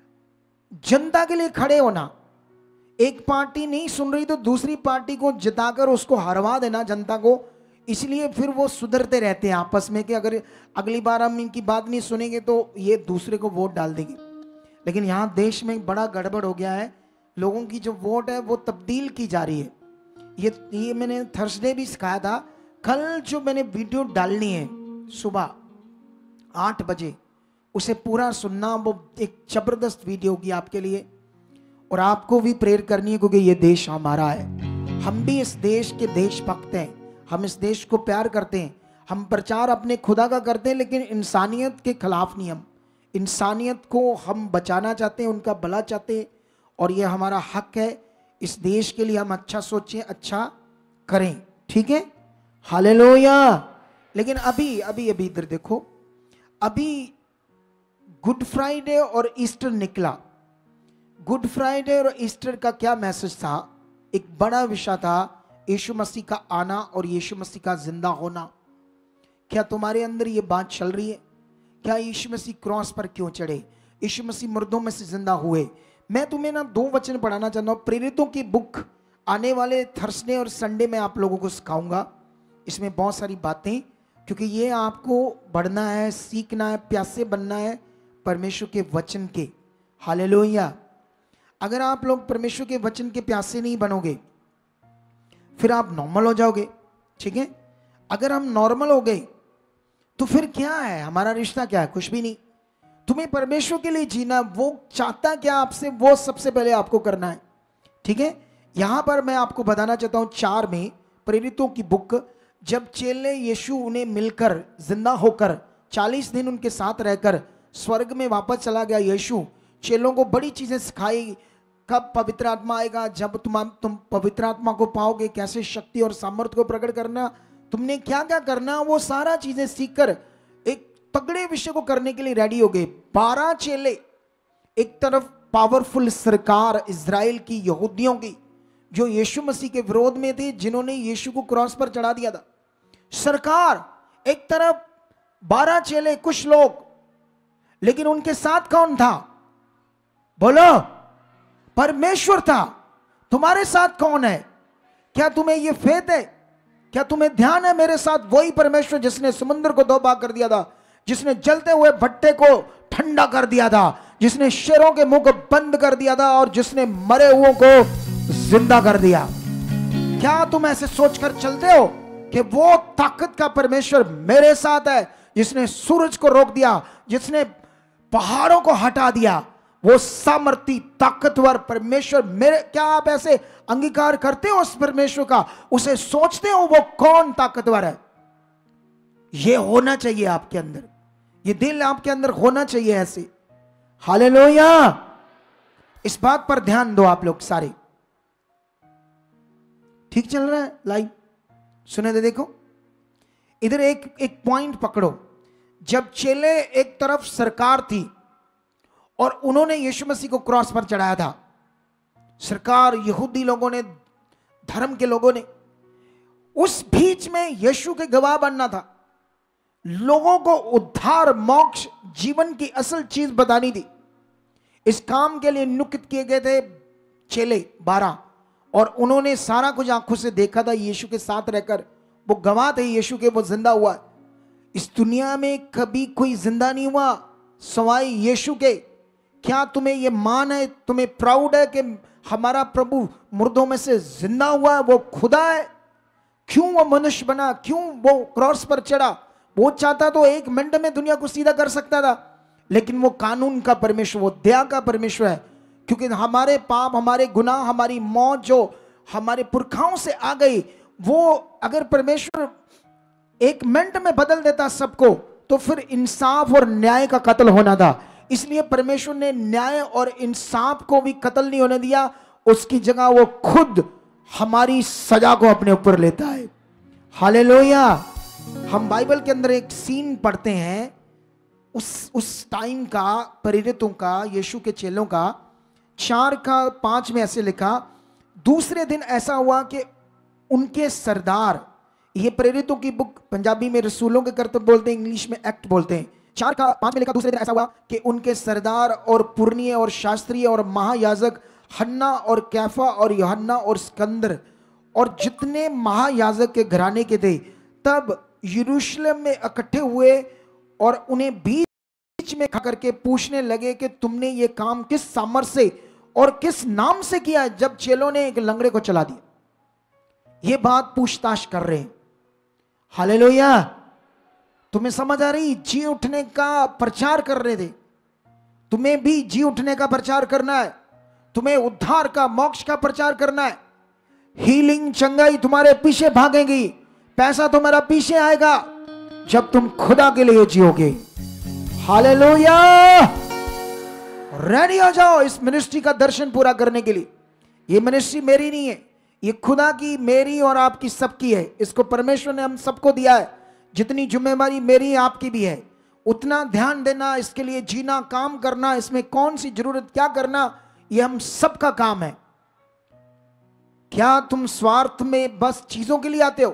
जनता के लिए खड़े होना। एक पार्टी नहीं सुन रही तो दूसरी पार्टी को जिताकर उसको हरवा देना जनता को। इसलिए फिर वो सुधरते रहते हैं आपस में कि अगर अगली बार हम इनकी बात नहीं सुनेंगे तो ये दूसरे को वोट डाल देंगे। लेकिन यहाँ देश में बड़ा गड़बड़ हो गया है, लोगों की जो वोट है वो तब्दील की जा रही है। ये मैंने थर्सडे भी सिखाया था। कल जो मैंने वीडियो डालनी है सुबह 8 बजे, उसे पूरा सुनना। वो एक जबरदस्त वीडियो होगी आपके लिए, और आपको भी प्रेयर करनी है, क्योंकि ये देश हमारा है। हम भी इस देश के देशभक्त हैं, हम इस देश को प्यार करते हैं। हम प्रचार अपने खुदा का करते हैं, लेकिन इंसानियत के खिलाफ नहीं। हम इंसानियत को हम बचाना चाहते हैं, उनका भला चाहते हैं, और ये हमारा हक है। इस देश के लिए हम अच्छा सोचें, अच्छा करें, ठीक है? हालेलुया। लेकिन अभी अभी अभी इधर देखो, अभी गुड फ्राइडे और ईस्टर निकला। गुड फ्राइडे और ईस्टर का क्या मैसेज था? एक बड़ा विषय था यीशु मसीह का आना और यीशु मसीह का जिंदा होना। क्या तुम्हारे अंदर ये बात चल रही है? क्या यीशु मसीह क्रॉस पर क्यों चढ़े? यीशु मसीह मुर्दों में से जिंदा हुए। मैं तुम्हें ना 2 वचन पढ़ाना चाहता हूँ। प्रेरितों की बुक आने वाले थर्सडे और संडे में आप लोगों को सिखाऊंगा। इसमें बहुत सारी बातें, क्योंकि ये आपको बढ़ना है, सीखना है, प्यासे बनना है परमेश्वर के वचन के। हालेलुया। अगर आप लोग परमेश्वर के वचन के प्यासे नहीं बनोगे फिर आप नॉर्मल हो जाओगे, ठीक है? अगर हम नॉर्मल हो गए तो फिर क्या है, हमारा रिश्ता क्या है? कुछ भी नहीं। तुम्हें परमेश्वर के लिए जीना, वो चाहता क्या आपसे, वो सबसे पहले आपको करना है, ठीक है? यहां पर मैं आपको बताना चाहता हूं 4 में प्रेरितों की बुक, जब चेले यीशु उन्हें मिलकर जिंदा होकर 40 दिन उनके साथ रहकर स्वर्ग में वापस चला गया। यीशु चेलों को बड़ी चीजें सिखाई। कब पवित्र आत्मा आएगा, जब तुम पवित्र आत्मा को पाओगे, कैसे शक्ति और सामर्थ्य को प्रकट करना, तुमने क्या क्या करना, वो सारा चीजें सीखकर एक तगड़े विषय को करने के लिए रेडी हो गए। 12 चेले, एक तरफ पावरफुल सरकार इजराइल की, यहूदियों की, जो यीशु मसीह के विरोध में थे, जिन्होंने यीशु को क्रॉस पर चढ़ा दिया था। सरकार एक तरफ, 12 चेले, कुछ लोग, लेकिन उनके साथ कौन था? बोलो, परमेश्वर था। तुम्हारे साथ कौन है? क्या तुम्हें यह फेथ है? क्या तुम्हें ध्यान है मेरे साथ वही परमेश्वर जिसने समुद्र को 2 भाग कर दिया था, जिसने जलते हुए भट्टे को ठंडा कर दिया था, जिसने शेरों के मुंह को बंद कर दिया था और जिसने मरे हुओं को जिंदा कर दिया? क्या तुम ऐसे सोचकर चलते हो कि वो ताकत का परमेश्वर मेरे साथ है, जिसने सूरज को रोक दिया, जिसने पहाड़ों को हटा दिया, वो सामर्थी ताकतवर परमेश्वर मेरे? क्या आप ऐसे अंगीकार करते हो उस परमेश्वर का? उसे सोचते हो वो कौन ताकतवर है? ये होना चाहिए आपके अंदर, ये दिल आपके अंदर होना चाहिए ऐसे। हालेलुया। इस बात पर ध्यान दो आप लोग सारे। ठीक चल रहा है लाइव? सुने दे, देखो इधर एक पॉइंट पकड़ो। जब चेले, एक तरफ सरकार थी और उन्होंने यीशु मसीह को क्रॉस पर चढ़ाया था, सरकार, यहूदी लोगों ने, धर्म के लोगों ने, उस बीच में यीशु के गवाह बनना था, लोगों को उद्धार, मोक्ष, जीवन की असल चीज बतानी थी। इस काम के लिए नियुक्त किए गए थे चेले 12, और उन्होंने सारा कुछ आंखों से देखा था यीशु के साथ रहकर। वो गवाह थे यीशु के, वो जिंदा हुआ। इस दुनिया में कभी कोई जिंदा नहीं हुआ सवाई यीशु के। क्या तुम्हें ये मान है, तुम्हें प्राउड है कि हमारा प्रभु मुर्दों में से जिंदा हुआ है? वो खुदा है। क्यों वो मनुष्य बना? क्यों वो क्रॉस पर चढ़ा? वो चाहता तो 1 मिनट में दुनिया को सीधा कर सकता था, लेकिन वो कानून का परमेश्वर, वो दया का परमेश्वर है। क्योंकि हमारे पाप, हमारे गुनाह, हमारी मौत जो हमारे पुरखाओं से आ गई, वो अगर परमेश्वर 1 मिनट में बदल देता सबको, तो फिर इंसाफ और न्याय का कत्ल होना था। इसलिए परमेश्वर ने न्याय और इंसाफ को भी कत्ल नहीं होने दिया, उसकी जगह वो खुद हमारी सजा को अपने ऊपर लेता है। हालेलुया। हम बाइबल के अंदर एक सीन पढ़ते हैं उस टाइम का, प्रेरितों का, यीशु के चेलों का। 4:5 में ऐसे लिखा, दूसरे दिन ऐसा हुआ कि उनके सरदार, ये प्रेरितों की बुक पंजाबी में रसूलों के कर्तव्य बोलते हैं, इंग्लिश में एक्ट बोलते हैं। 4:5 में लिखा, दूसरे दिन ऐसा हुआ कि उनके सरदार और पुरनिये और शास्त्रीय और महायाजक हन्ना और कैफा और यूहन्ना और सिकंदर और जितने महायाजक के घराने के थे, तब यरूशलेम में इकट्ठे हुए और उन्हें बीच में खड़ा करके पूछने लगे कि तुमने ये काम किस सामर्थ्य से और किस नाम से किया? जब चेलों ने एक लंगड़े को चला दिया। ये बात पूछताछ कर रहे हैं। हालेलुया। तुम्हें समझ आ रही? जी उठने का प्रचार कर रहे थे। तुम्हें भी जी उठने का प्रचार करना है, तुम्हें उद्धार का, मोक्ष का प्रचार करना है। हीलिंग, चंगाई तुम्हारे पीछे भागेगी, पैसा तुम्हारा पीछे आएगा जब तुम खुदा के लिए जियोगे। हालेलुया। रेडी हो जाओ इस मिनिस्ट्री का दर्शन पूरा करने के लिए। ये मिनिस्ट्री मेरी नहीं है, ये खुदा की, मेरी और आपकी सबकी है। इसको परमेश्वर ने हम सबको दिया है। जितनी जिम्मेवारी मेरी आपकी भी है उतना ध्यान देना, इसके लिए जीना, काम करना, इसमें कौन सी जरूरत क्या करना, यह हम सबका काम है। क्या तुम स्वार्थ में बस चीजों के लिए आते हो?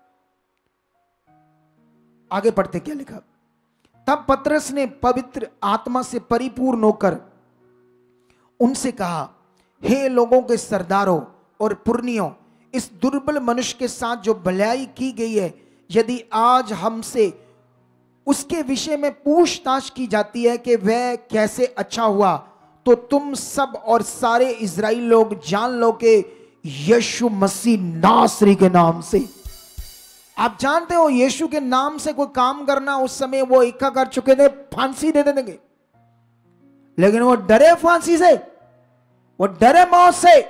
आगे पढ़ते क्या लिखा। तब पतरस ने पवित्र आत्मा से परिपूर्ण होकर उनसे कहा, हे लोगों के सरदारों और पुरनियों, इस दुर्बल मनुष्य के साथ जो भलाई की गई है, यदि आज हमसे उसके विषय में पूछताछ की जाती है कि वह कैसे अच्छा हुआ, तो तुम सब और सारे इजराइल लोग जान लो कि यीशु मसीह नासरी के नाम से। आप जानते हो यीशु के नाम से कोई काम करना, उस समय वो इक्का कर चुके थे, फांसी दे देंगे, लेकिन वो डरे फांसी से, वो डरे मौत से।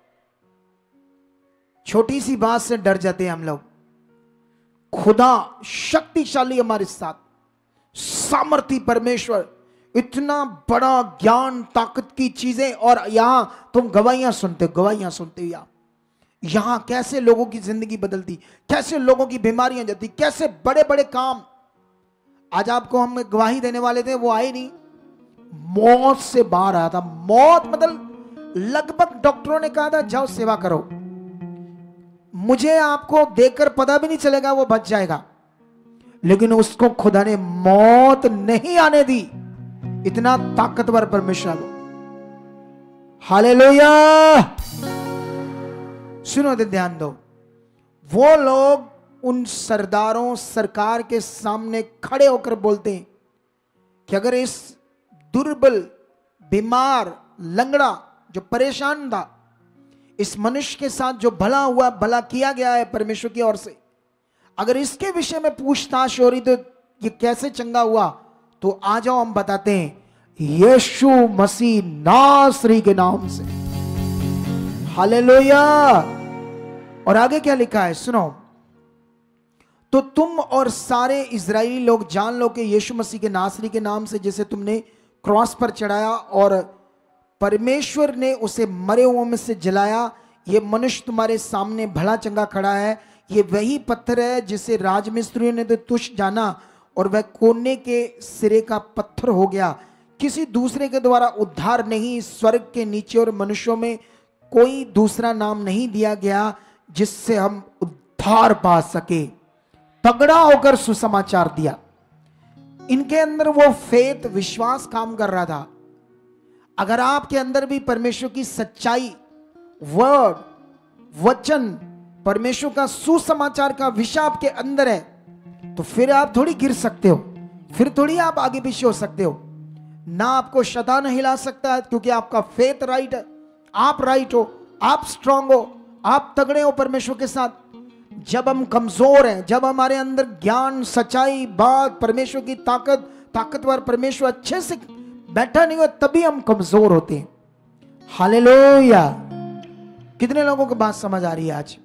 छोटी सी बात से डर जाते हैं हम लोग। खुदा शक्तिशाली हमारे साथ, सामर्थी परमेश्वर, इतना बड़ा ज्ञान, ताकत की चीजें, और यहां तुम गवाहियां सुनते हो यहां कैसे लोगों की जिंदगी बदलती, कैसे लोगों की बीमारियां जाती, कैसे बड़े बड़े काम। आज आपको हम गवाही देने वाले थे, वो आए नहीं, मौत से बाहर आया था। मौत मतलब लगभग डॉक्टरों ने कहा था जाओ सेवा करो, मुझे आपको देखकर पता भी नहीं चलेगा वो बच जाएगा, लेकिन उसको खुदा ने मौत नहीं आने दी। इतना ताकतवर परमेश्वर। हालेलुया। सुनो, ध्यान दो। वो लोग उन सरदारों, सरकार के सामने खड़े होकर बोलते हैं कि अगर इस दुर्बल, बीमार, लंगड़ा, जो परेशान था, इस मनुष्य के साथ जो भला हुआ, भला किया गया है परमेश्वर की ओर से, अगर इसके विषय में पूछताछ हो रही तो ये कैसे चंगा हुआ, तो आ जाओ हम बताते हैं, यीशु मसीह नासरी के नाम से। हालेलुया। और आगे क्या लिखा है सुनो। तो तुम और सारे इजरायली लोग जान लो कि यीशु मसीह के नासरी के नाम से, जैसे तुमने क्रॉस पर चढ़ाया और परमेश्वर ने उसे मरे हुओं में से जलाया, ये मनुष्य तुम्हारे सामने भला चंगा खड़ा है। ये वही पत्थर है जिसे राजमिस्त्रियों ने तो तुच्छ जाना और वह कोने के सिरे का पत्थर हो गया। किसी दूसरे के द्वारा उद्धार नहीं, स्वर्ग के नीचे और मनुष्यों में कोई दूसरा नाम नहीं दिया गया जिससे हम उद्धार पा सके। तगड़ा होकर सुसमाचार दिया। इनके अंदर वो फेथ, विश्वास काम कर रहा था। अगर आपके अंदर भी परमेश्वर की सच्चाई, वर्ड, वचन, परमेश्वर का सुसमाचार का विषय आपके अंदर है, तो फिर आप थोड़ी गिर सकते हो, फिर थोड़ी आप आगे पीछे हो सकते हो। ना आपको शैतान हिला सकता है, क्योंकि आपका फेथ राइट है, आप राइट हो, आप स्ट्रांग हो, आप तगड़े हो परमेश्वर के साथ। जब हम कमजोर हैं, जब हमारे अंदर ज्ञान, सच्चाई, बात, परमेश्वर की ताकत, ताकतवर परमेश्वर अच्छे से बैठा नहीं हो, तभी हम कमजोर होते हैं। हालेलुया। कितने लोगों को बात समझ आ रही है आज?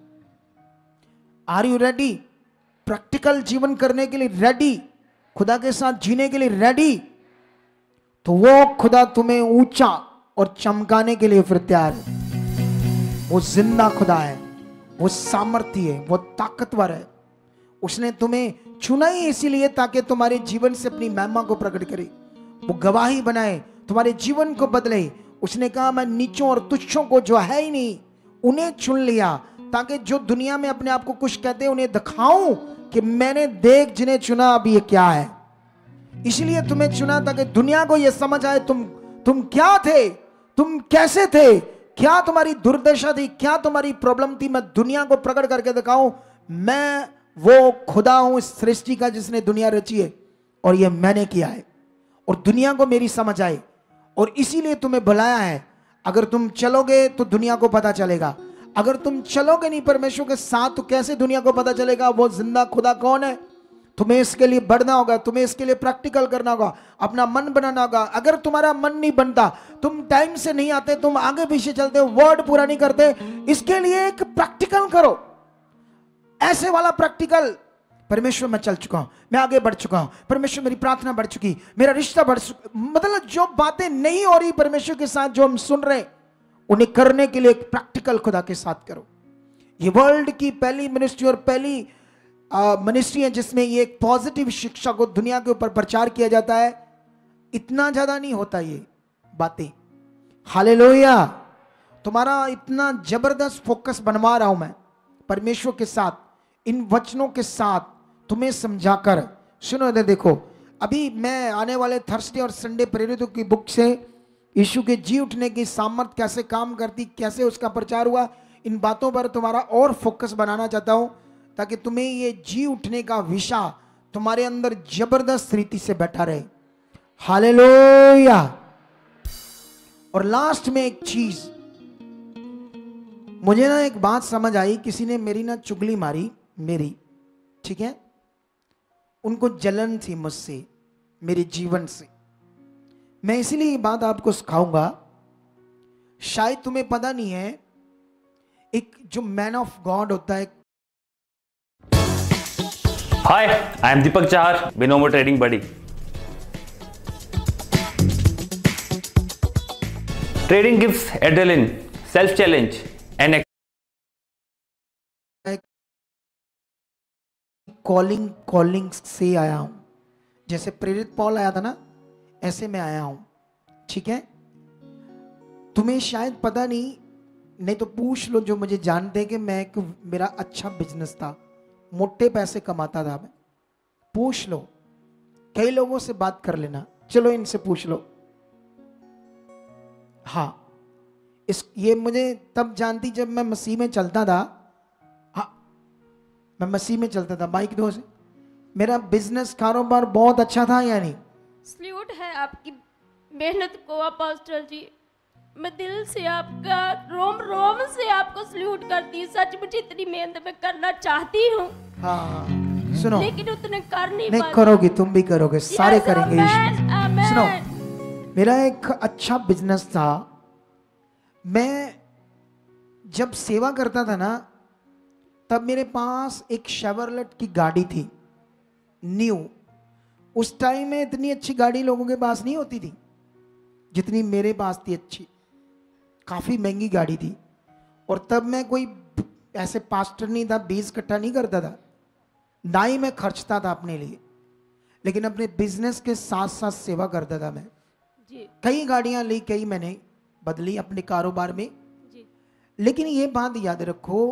Are you ready? प्रैक्टिकल जीवन करने के लिए रेडी? खुदा के साथ जीने के लिए रेडी? तो वो खुदा तुम्हें ऊंचा और चमकाने के लिए फिर तैयार है। वो जिंदा खुदा है, वो सामर्थी है, वो ताकतवर है। उसने तुम्हें चुना ही इसीलिए ताकि तुम्हारे जीवन से अपनी महिमा को प्रकट करे, वो गवाही बनाए, तुम्हारे जीवन को बदले। उसने कहा मैं नीचों और तुच्छों को, जो है ही नहीं, उन्हें चुन लिया, ताकि जो दुनिया में अपने आप को कुछ कहते हैं उन्हें दिखाऊं कि मैंने देख जिन्हें चुना अब ये क्या है। इसलिए तुम्हें चुना ताकि दुनिया को यह समझ आए तुम क्या थे, तुम कैसे थे, क्या तुम्हारी दुर्दशा थी, क्या तुम्हारी प्रॉब्लम थी। मैं दुनिया को प्रकट करके दिखाऊं मैं वो खुदा हूं इस सृष्टि का जिसने दुनिया रची है, और ये मैंने किया है, और दुनिया को मेरी समझ आए, और इसीलिए तुम्हें बुलाया है। अगर तुम चलोगे तो दुनिया को पता चलेगा, अगर तुम चलोगे नहीं परमेश्वर के साथ तो कैसे दुनिया को पता चलेगा वो जिंदा खुदा कौन है। तुम्हें इसके लिए बढ़ना होगा, तुम्हें इसके लिए प्रैक्टिकल करना होगा, अपना मन बनाना होगा। अगर तुम्हारा मन नहीं बनता, तुम टाइम से नहीं आते, तुम आगे पीछे चलते हो, वर्ड पूरा नहीं करते, इसके लिए एक प्रैक्टिकल करो। ऐसे वाला प्रैक्टिकल, परमेश्वर मैं चल चुका हूं, मैं आगे बढ़ चुका हूं, परमेश्वर मेरी प्रार्थना बढ़ चुकी, मेरा रिश्ता बढ़ चुका। मतलब जो बातें नहीं हो रही परमेश्वर के साथ, जो हम सुन रहे, उन्हें करने के लिए एक प्रैक्टिकल खुदा के साथ करो। ये वर्ल्ड की पहली मिनिस्ट्री और पहली मिनिस्ट्री है जिसमें ये एक पॉजिटिव शिक्षा को दुनिया के ऊपर प्रचार किया जाता है, इतना ज्यादा नहीं होता ये बातें। हालेलुया। तुम्हारा इतना जबरदस्त फोकस बनवा रहा हूं मैं परमेश्वर के साथ, इन वचनों के साथ तुम्हें समझाकर। सुनो इधर देखो, अभी मैं आने वाले थर्सडे और संडे प्रेरितों की बुक से यीशु के जी उठने की सामर्थ कैसे काम करती, कैसे उसका प्रचार हुआ, इन बातों पर तुम्हारा और फोकस बनाना चाहता हूं, ताकि तुम्हें ये जी उठने का विषय तुम्हारे अंदर जबरदस्त रीति से बैठा रहे। हालेलुया। और लास्ट में एक चीज मुझे ना एक बात समझ आई, किसी ने मेरी ना चुगली मारी मेरी, ठीक है, उनको जलन थी मुझसे, मेरे जीवन से। मैं इसीलिए ये बात आपको सिखाऊंगा, शायद तुम्हें पता नहीं है, एक जो मैन ऑफ गॉड होता है। Hi, I am Deepak Chahar, Binomo trading buddy. Trading gives adrenaline, self challenge and calling से आया हूं, जैसे प्रेरित पौल आया था ना, ऐसे मैं आया हूं, ठीक है। तुम्हें शायद पता नहीं तो पूछ लो जो मुझे जानते हैं कि मैं मेरा अच्छा बिजनेस था, मोटे पैसे कमाता था मैं, पूछ लो, कई लोगों से बात कर लेना, चलो इनसे पूछ लो। हाँ, ये मुझे तब जानती जब मैं मसीह में चलता था। हाँ, मैं मसीह में चलता था, माइक दो से। मेरा बिजनेस कारोबार बहुत अच्छा था या नहीं? सल्यूट है आपकी मेहनत को अपोस्टल जी, मैं दिल से आपका रोम रोम से आपको सल्यूट करती हूँ। सच मुझे इतनी मेहनत मैं करना चाहती हूँ। हाँ, सुनो, लेकिन उतने कर नहीं करोगी, तुम भी करोगे, सारे करेंगे। सुनो, मेरा एक अच्छा बिजनेस था। मैं जब सेवा करता था ना, तब मेरे पास एक शेवरलेट की गाड़ी थी, न्यू। उस टाइम में इतनी अच्छी गाड़ी लोगों के पास नहीं होती थी जितनी मेरे पास थी, अच्छी, काफी महंगी गाड़ी थी। और तब मैं कोई ऐसे पास्टर नहीं था, 20 इकट्ठा नहीं करता था, ना ही मैं खर्चता था अपने लिए, लेकिन अपने बिजनेस के साथ साथ सेवा करता था मैं जी। कई गाड़ियां ली, कई मैंने बदली अपने कारोबार में जी। लेकिन ये बात याद रखो,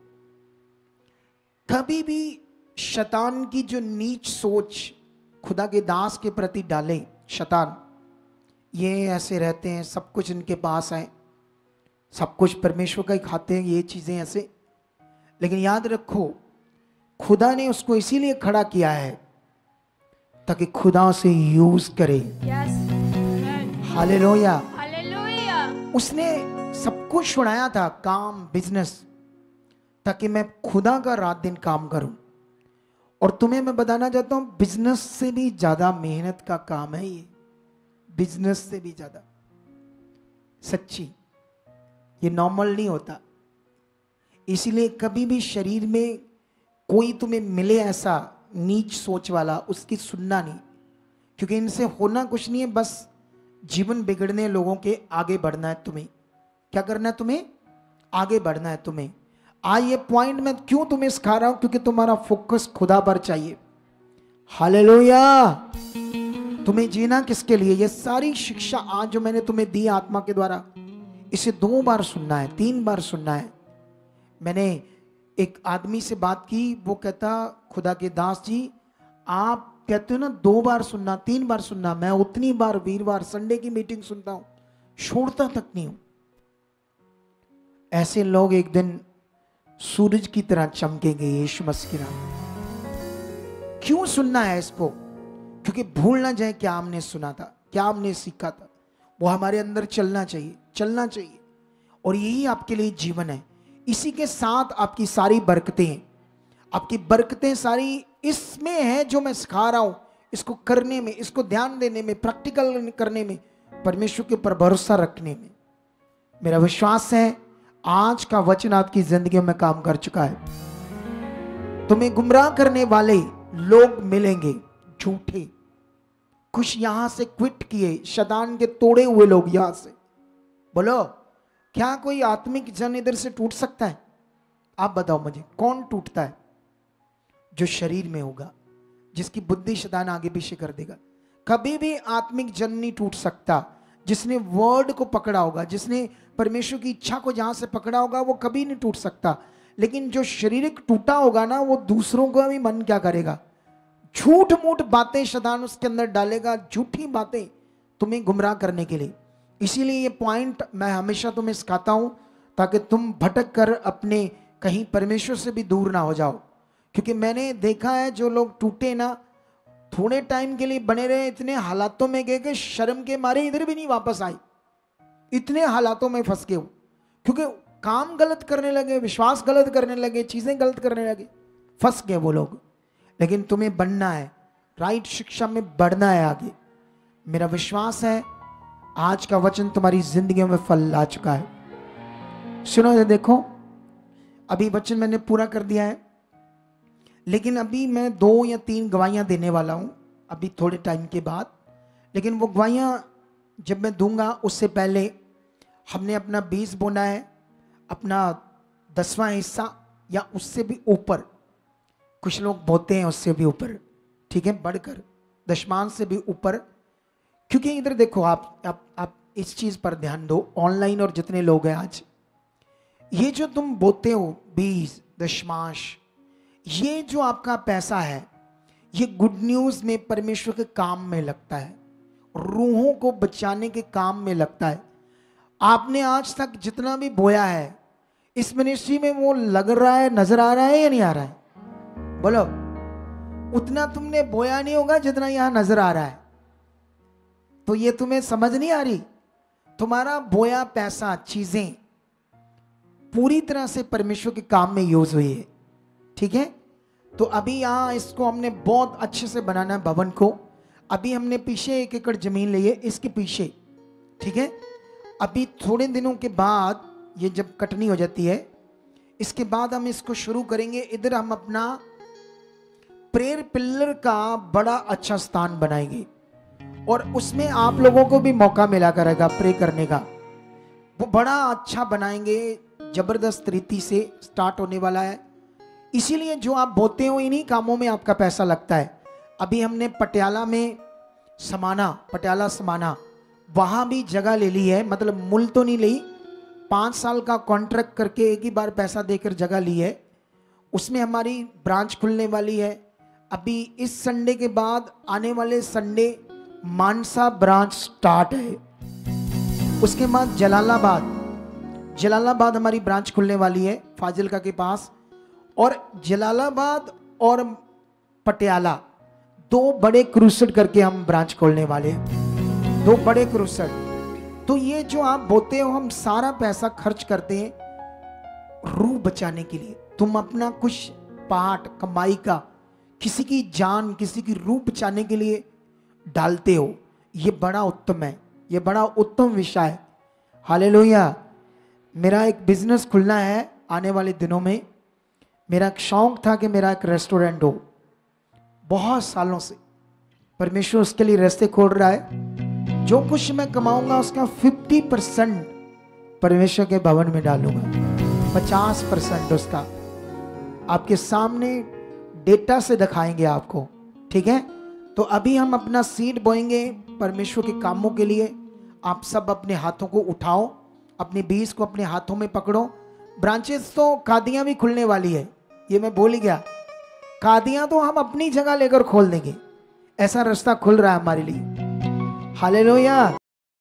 कभी भी शैतान की जो नीच सोच खुदा के दास के प्रति डाले, शैतान ये ऐसे रहते हैं, सब कुछ इनके पास है, सब कुछ परमेश्वर का ही खाते हैं, ये चीजें ऐसे। लेकिन याद रखो, खुदा ने उसको इसीलिए खड़ा किया है ताकि खुदा उसे यूज करे। हालेलुया। उसने सब कुछ छुड़ाया था, काम, बिजनेस, ताकि मैं खुदा का रात दिन काम करूं। और तुम्हें मैं बताना चाहता हूं, बिजनेस से भी ज्यादा मेहनत का काम है ये, बिजनेस से भी ज्यादा, सच्ची, ये नॉर्मल नहीं होता। इसीलिए कभी भी शरीर में कोई तुम्हें मिले ऐसा नीच सोच वाला, उसकी सुनना नहीं, क्योंकि इनसे होना कुछ नहीं है, बस जीवन बिगड़ने, लोगों के आगे बढ़ना है। तुम्हें क्या करना है? तुम्हें आगे बढ़ना है। तुम्हें आज ये पॉइंट मैं क्यों तुम्हें सिखा रहा हूं, क्योंकि तुम्हारा फोकस खुदा पर चाहिए। हालेलुया। तुम्हें जीना किसके लिए? ये सारी शिक्षा आज जो मैंने तुम्हें दी आत्मा के द्वारा, इसे 2 बार सुनना है, 3 बार सुनना है। मैंने एक आदमी से बात की, वो कहता, खुदा के दास जी आप कहते हो ना 2 बार सुनना, 3 बार सुनना, मैं उतनी बार वीरवार संडे की मीटिंग सुनता हूं, छोड़ता तक नहीं हूं। ऐसे लोग एक दिन सूरज की तरह चमकेंगे यीशु मसीह के नाम। क्यों सुनना है इसको? क्योंकि भूल ना जाए क्या हमने सुना था, क्या हमने सीखा था, वो हमारे अंदर चलना चाहिए, चलना चाहिए। और यही आपके लिए जीवन है। इसी के साथ आपकी सारी बरकतें, आपकी बरकतें सारी इसमें है जो मैं सिखा रहा हूं, इसको करने में, इसको ध्यान देने में, प्रैक्टिकल करने में, परमेश्वर के ऊपर भरोसा रखने में। मेरा विश्वास है आज का वचन आपकी जिंदगी में काम कर चुका है। तुम्हें गुमराह करने वाले लोग मिलेंगे, झूठे, कुछ यहां से क्विट किए, शैतान के तोड़े हुए लोग यहां से। बोलो, क्या कोई आत्मिक जन इधर से टूट सकता है? आप बताओ मुझे, कौन टूटता है? जो शरीर में होगा, जिसकी बुद्धि शैतान आगे पीछे कर देगा। कभी भी आत्मिक जन नहीं टूट सकता। जिसने वर्ड को पकड़ा होगा, जिसने परमेश्वर की इच्छा को जहां से पकड़ा होगा, वो कभी नहीं टूट सकता। लेकिन जो शारीरिक टूटा होगा ना, वो दूसरों का भी मन क्या करेगा, झूठ मूठ बातें शैतान उसके अंदर डालेगा, झूठी बातें तुम्हें गुमराह करने के लिए। इसीलिए ये पॉइंट मैं हमेशा तुम्हें सिखाता हूं, ताकि तुम भटक कर अपने कहीं परमेश्वर से भी दूर ना हो जाओ। क्योंकि मैंने देखा है जो लोग टूटे ना, थोड़े टाइम के लिए बने रहे, इतने हालातों में गए कि शर्म के मारे इधर भी नहीं वापस आए, इतने हालातों में फंस गए। क्योंकि काम गलत करने लगे, विश्वास गलत करने लगे, चीजें गलत करने लगे, फंस गए वो लोग। लेकिन तुम्हें बनना है, राइट शिक्षा में बढ़ना है आगे। मेरा विश्वास है आज का वचन तुम्हारी जिंदगी में फल ला चुका है। सुनो, देखो अभी वचन मैंने पूरा कर दिया है, लेकिन अभी मैं 2 या 3 गवाहियां देने वाला हूं अभी थोड़े टाइम के बाद। लेकिन वो गवाहियां जब मैं दूंगा, उससे पहले हमने अपना 20 बोना है, अपना 10वां हिस्सा या उससे भी ऊपर। कुछ लोग बोते हैं उससे भी ऊपर, ठीक है, बढ़कर दशमांश से भी ऊपर। क्योंकि इधर देखो, आप इस चीज पर ध्यान दो, ऑनलाइन और जितने लोग हैं आज, ये जो तुम बोते हो 20 दशमांश, ये जो आपका पैसा है, ये गुड न्यूज में परमेश्वर के काम में लगता है, रूहों को बचाने के काम में लगता है। आपने आज तक जितना भी बोया है इस मिनिस्ट्री में, वो लग रहा है, नजर आ रहा है या नहीं आ रहा है? बोलो, उतना तुमने बोया नहीं होगा जितना यहां नजर आ रहा है। तो ये तुम्हें समझ नहीं आ रही? तुम्हारा बोया पैसा, चीजें पूरी तरह से परमेश्वर के काम में यूज हुई है, ठीक है। तो अभी यहाँ इसको हमने बहुत अच्छे से बनाना है भवन को। अभी हमने पीछे 1 एकड़ जमीन ली है, इसके पीछे, ठीक है। अभी थोड़े दिनों के बाद ये जब कटनी हो जाती है, इसके बाद हम इसको शुरू करेंगे। इधर हम अपना प्रेयर पिलर का बड़ा अच्छा स्थान बनाएंगे, और उसमें आप लोगों को भी मौका मिला करेगा प्रे करने का। वो बड़ा अच्छा बनाएंगे, जबरदस्त रीति से स्टार्ट होने वाला है। इसीलिए जो आप बोते हो, इन्हीं कामों में आपका पैसा लगता है। अभी हमने पटियाला में पटियाला समाना, वहां भी जगह ले ली है। मतलब मूल तो नहीं ली, 5 साल का कॉन्ट्रैक्ट करके एक ही बार पैसा देकर जगह ली है। उसमें हमारी ब्रांच खुलने वाली है। अभी इस संडे के बाद आने वाले संडे मानसा ब्रांच स्टार्ट है। उसके बाद जलालाबाद हमारी ब्रांच खुलने वाली है, फाजिलका के पास। और जलालाबाद और पटियाला 2 बड़े क्रूसेड करके हम ब्रांच खोलने वाले हैं, 2 बड़े क्रूसेड। तो ये जो आप बोते हो, हम सारा पैसा खर्च करते हैं रूह बचाने के लिए। तुम अपना कुछ पार्ट कमाई का, किसी की जान, किसी की रूह बचाने के लिए डालते हो। ये बड़ा उत्तम है, ये बड़ा उत्तम विषय है। हालेलुया। मेरा एक बिजनेस खुलना है आने वाले दिनों में। मेरा एक शौक था कि मेरा एक रेस्टोरेंट हो, बहुत सालों से। परमेश्वर उसके लिए रास्ते खोल रहा है। जो कुछ मैं कमाऊंगा उसका 50% परमेश्वर के भवन में डालूंगा, 50% उसका आपके सामने डेटा से दिखाएंगे आपको, ठीक है। तो अभी हम अपना सीड बोएंगे परमेश्वर के कामों के लिए। आप सब अपने हाथों को उठाओ, अपने 20 को अपने हाथों में पकड़ो। ब्रांचेस तो कादियां भी खुलने वाली है, ये मैं बोल ही गया। कादियां तो हम अपनी जगह लेकर खोल देंगे, ऐसा रास्ता खुल रहा है हमारे लिए। हालेलुया।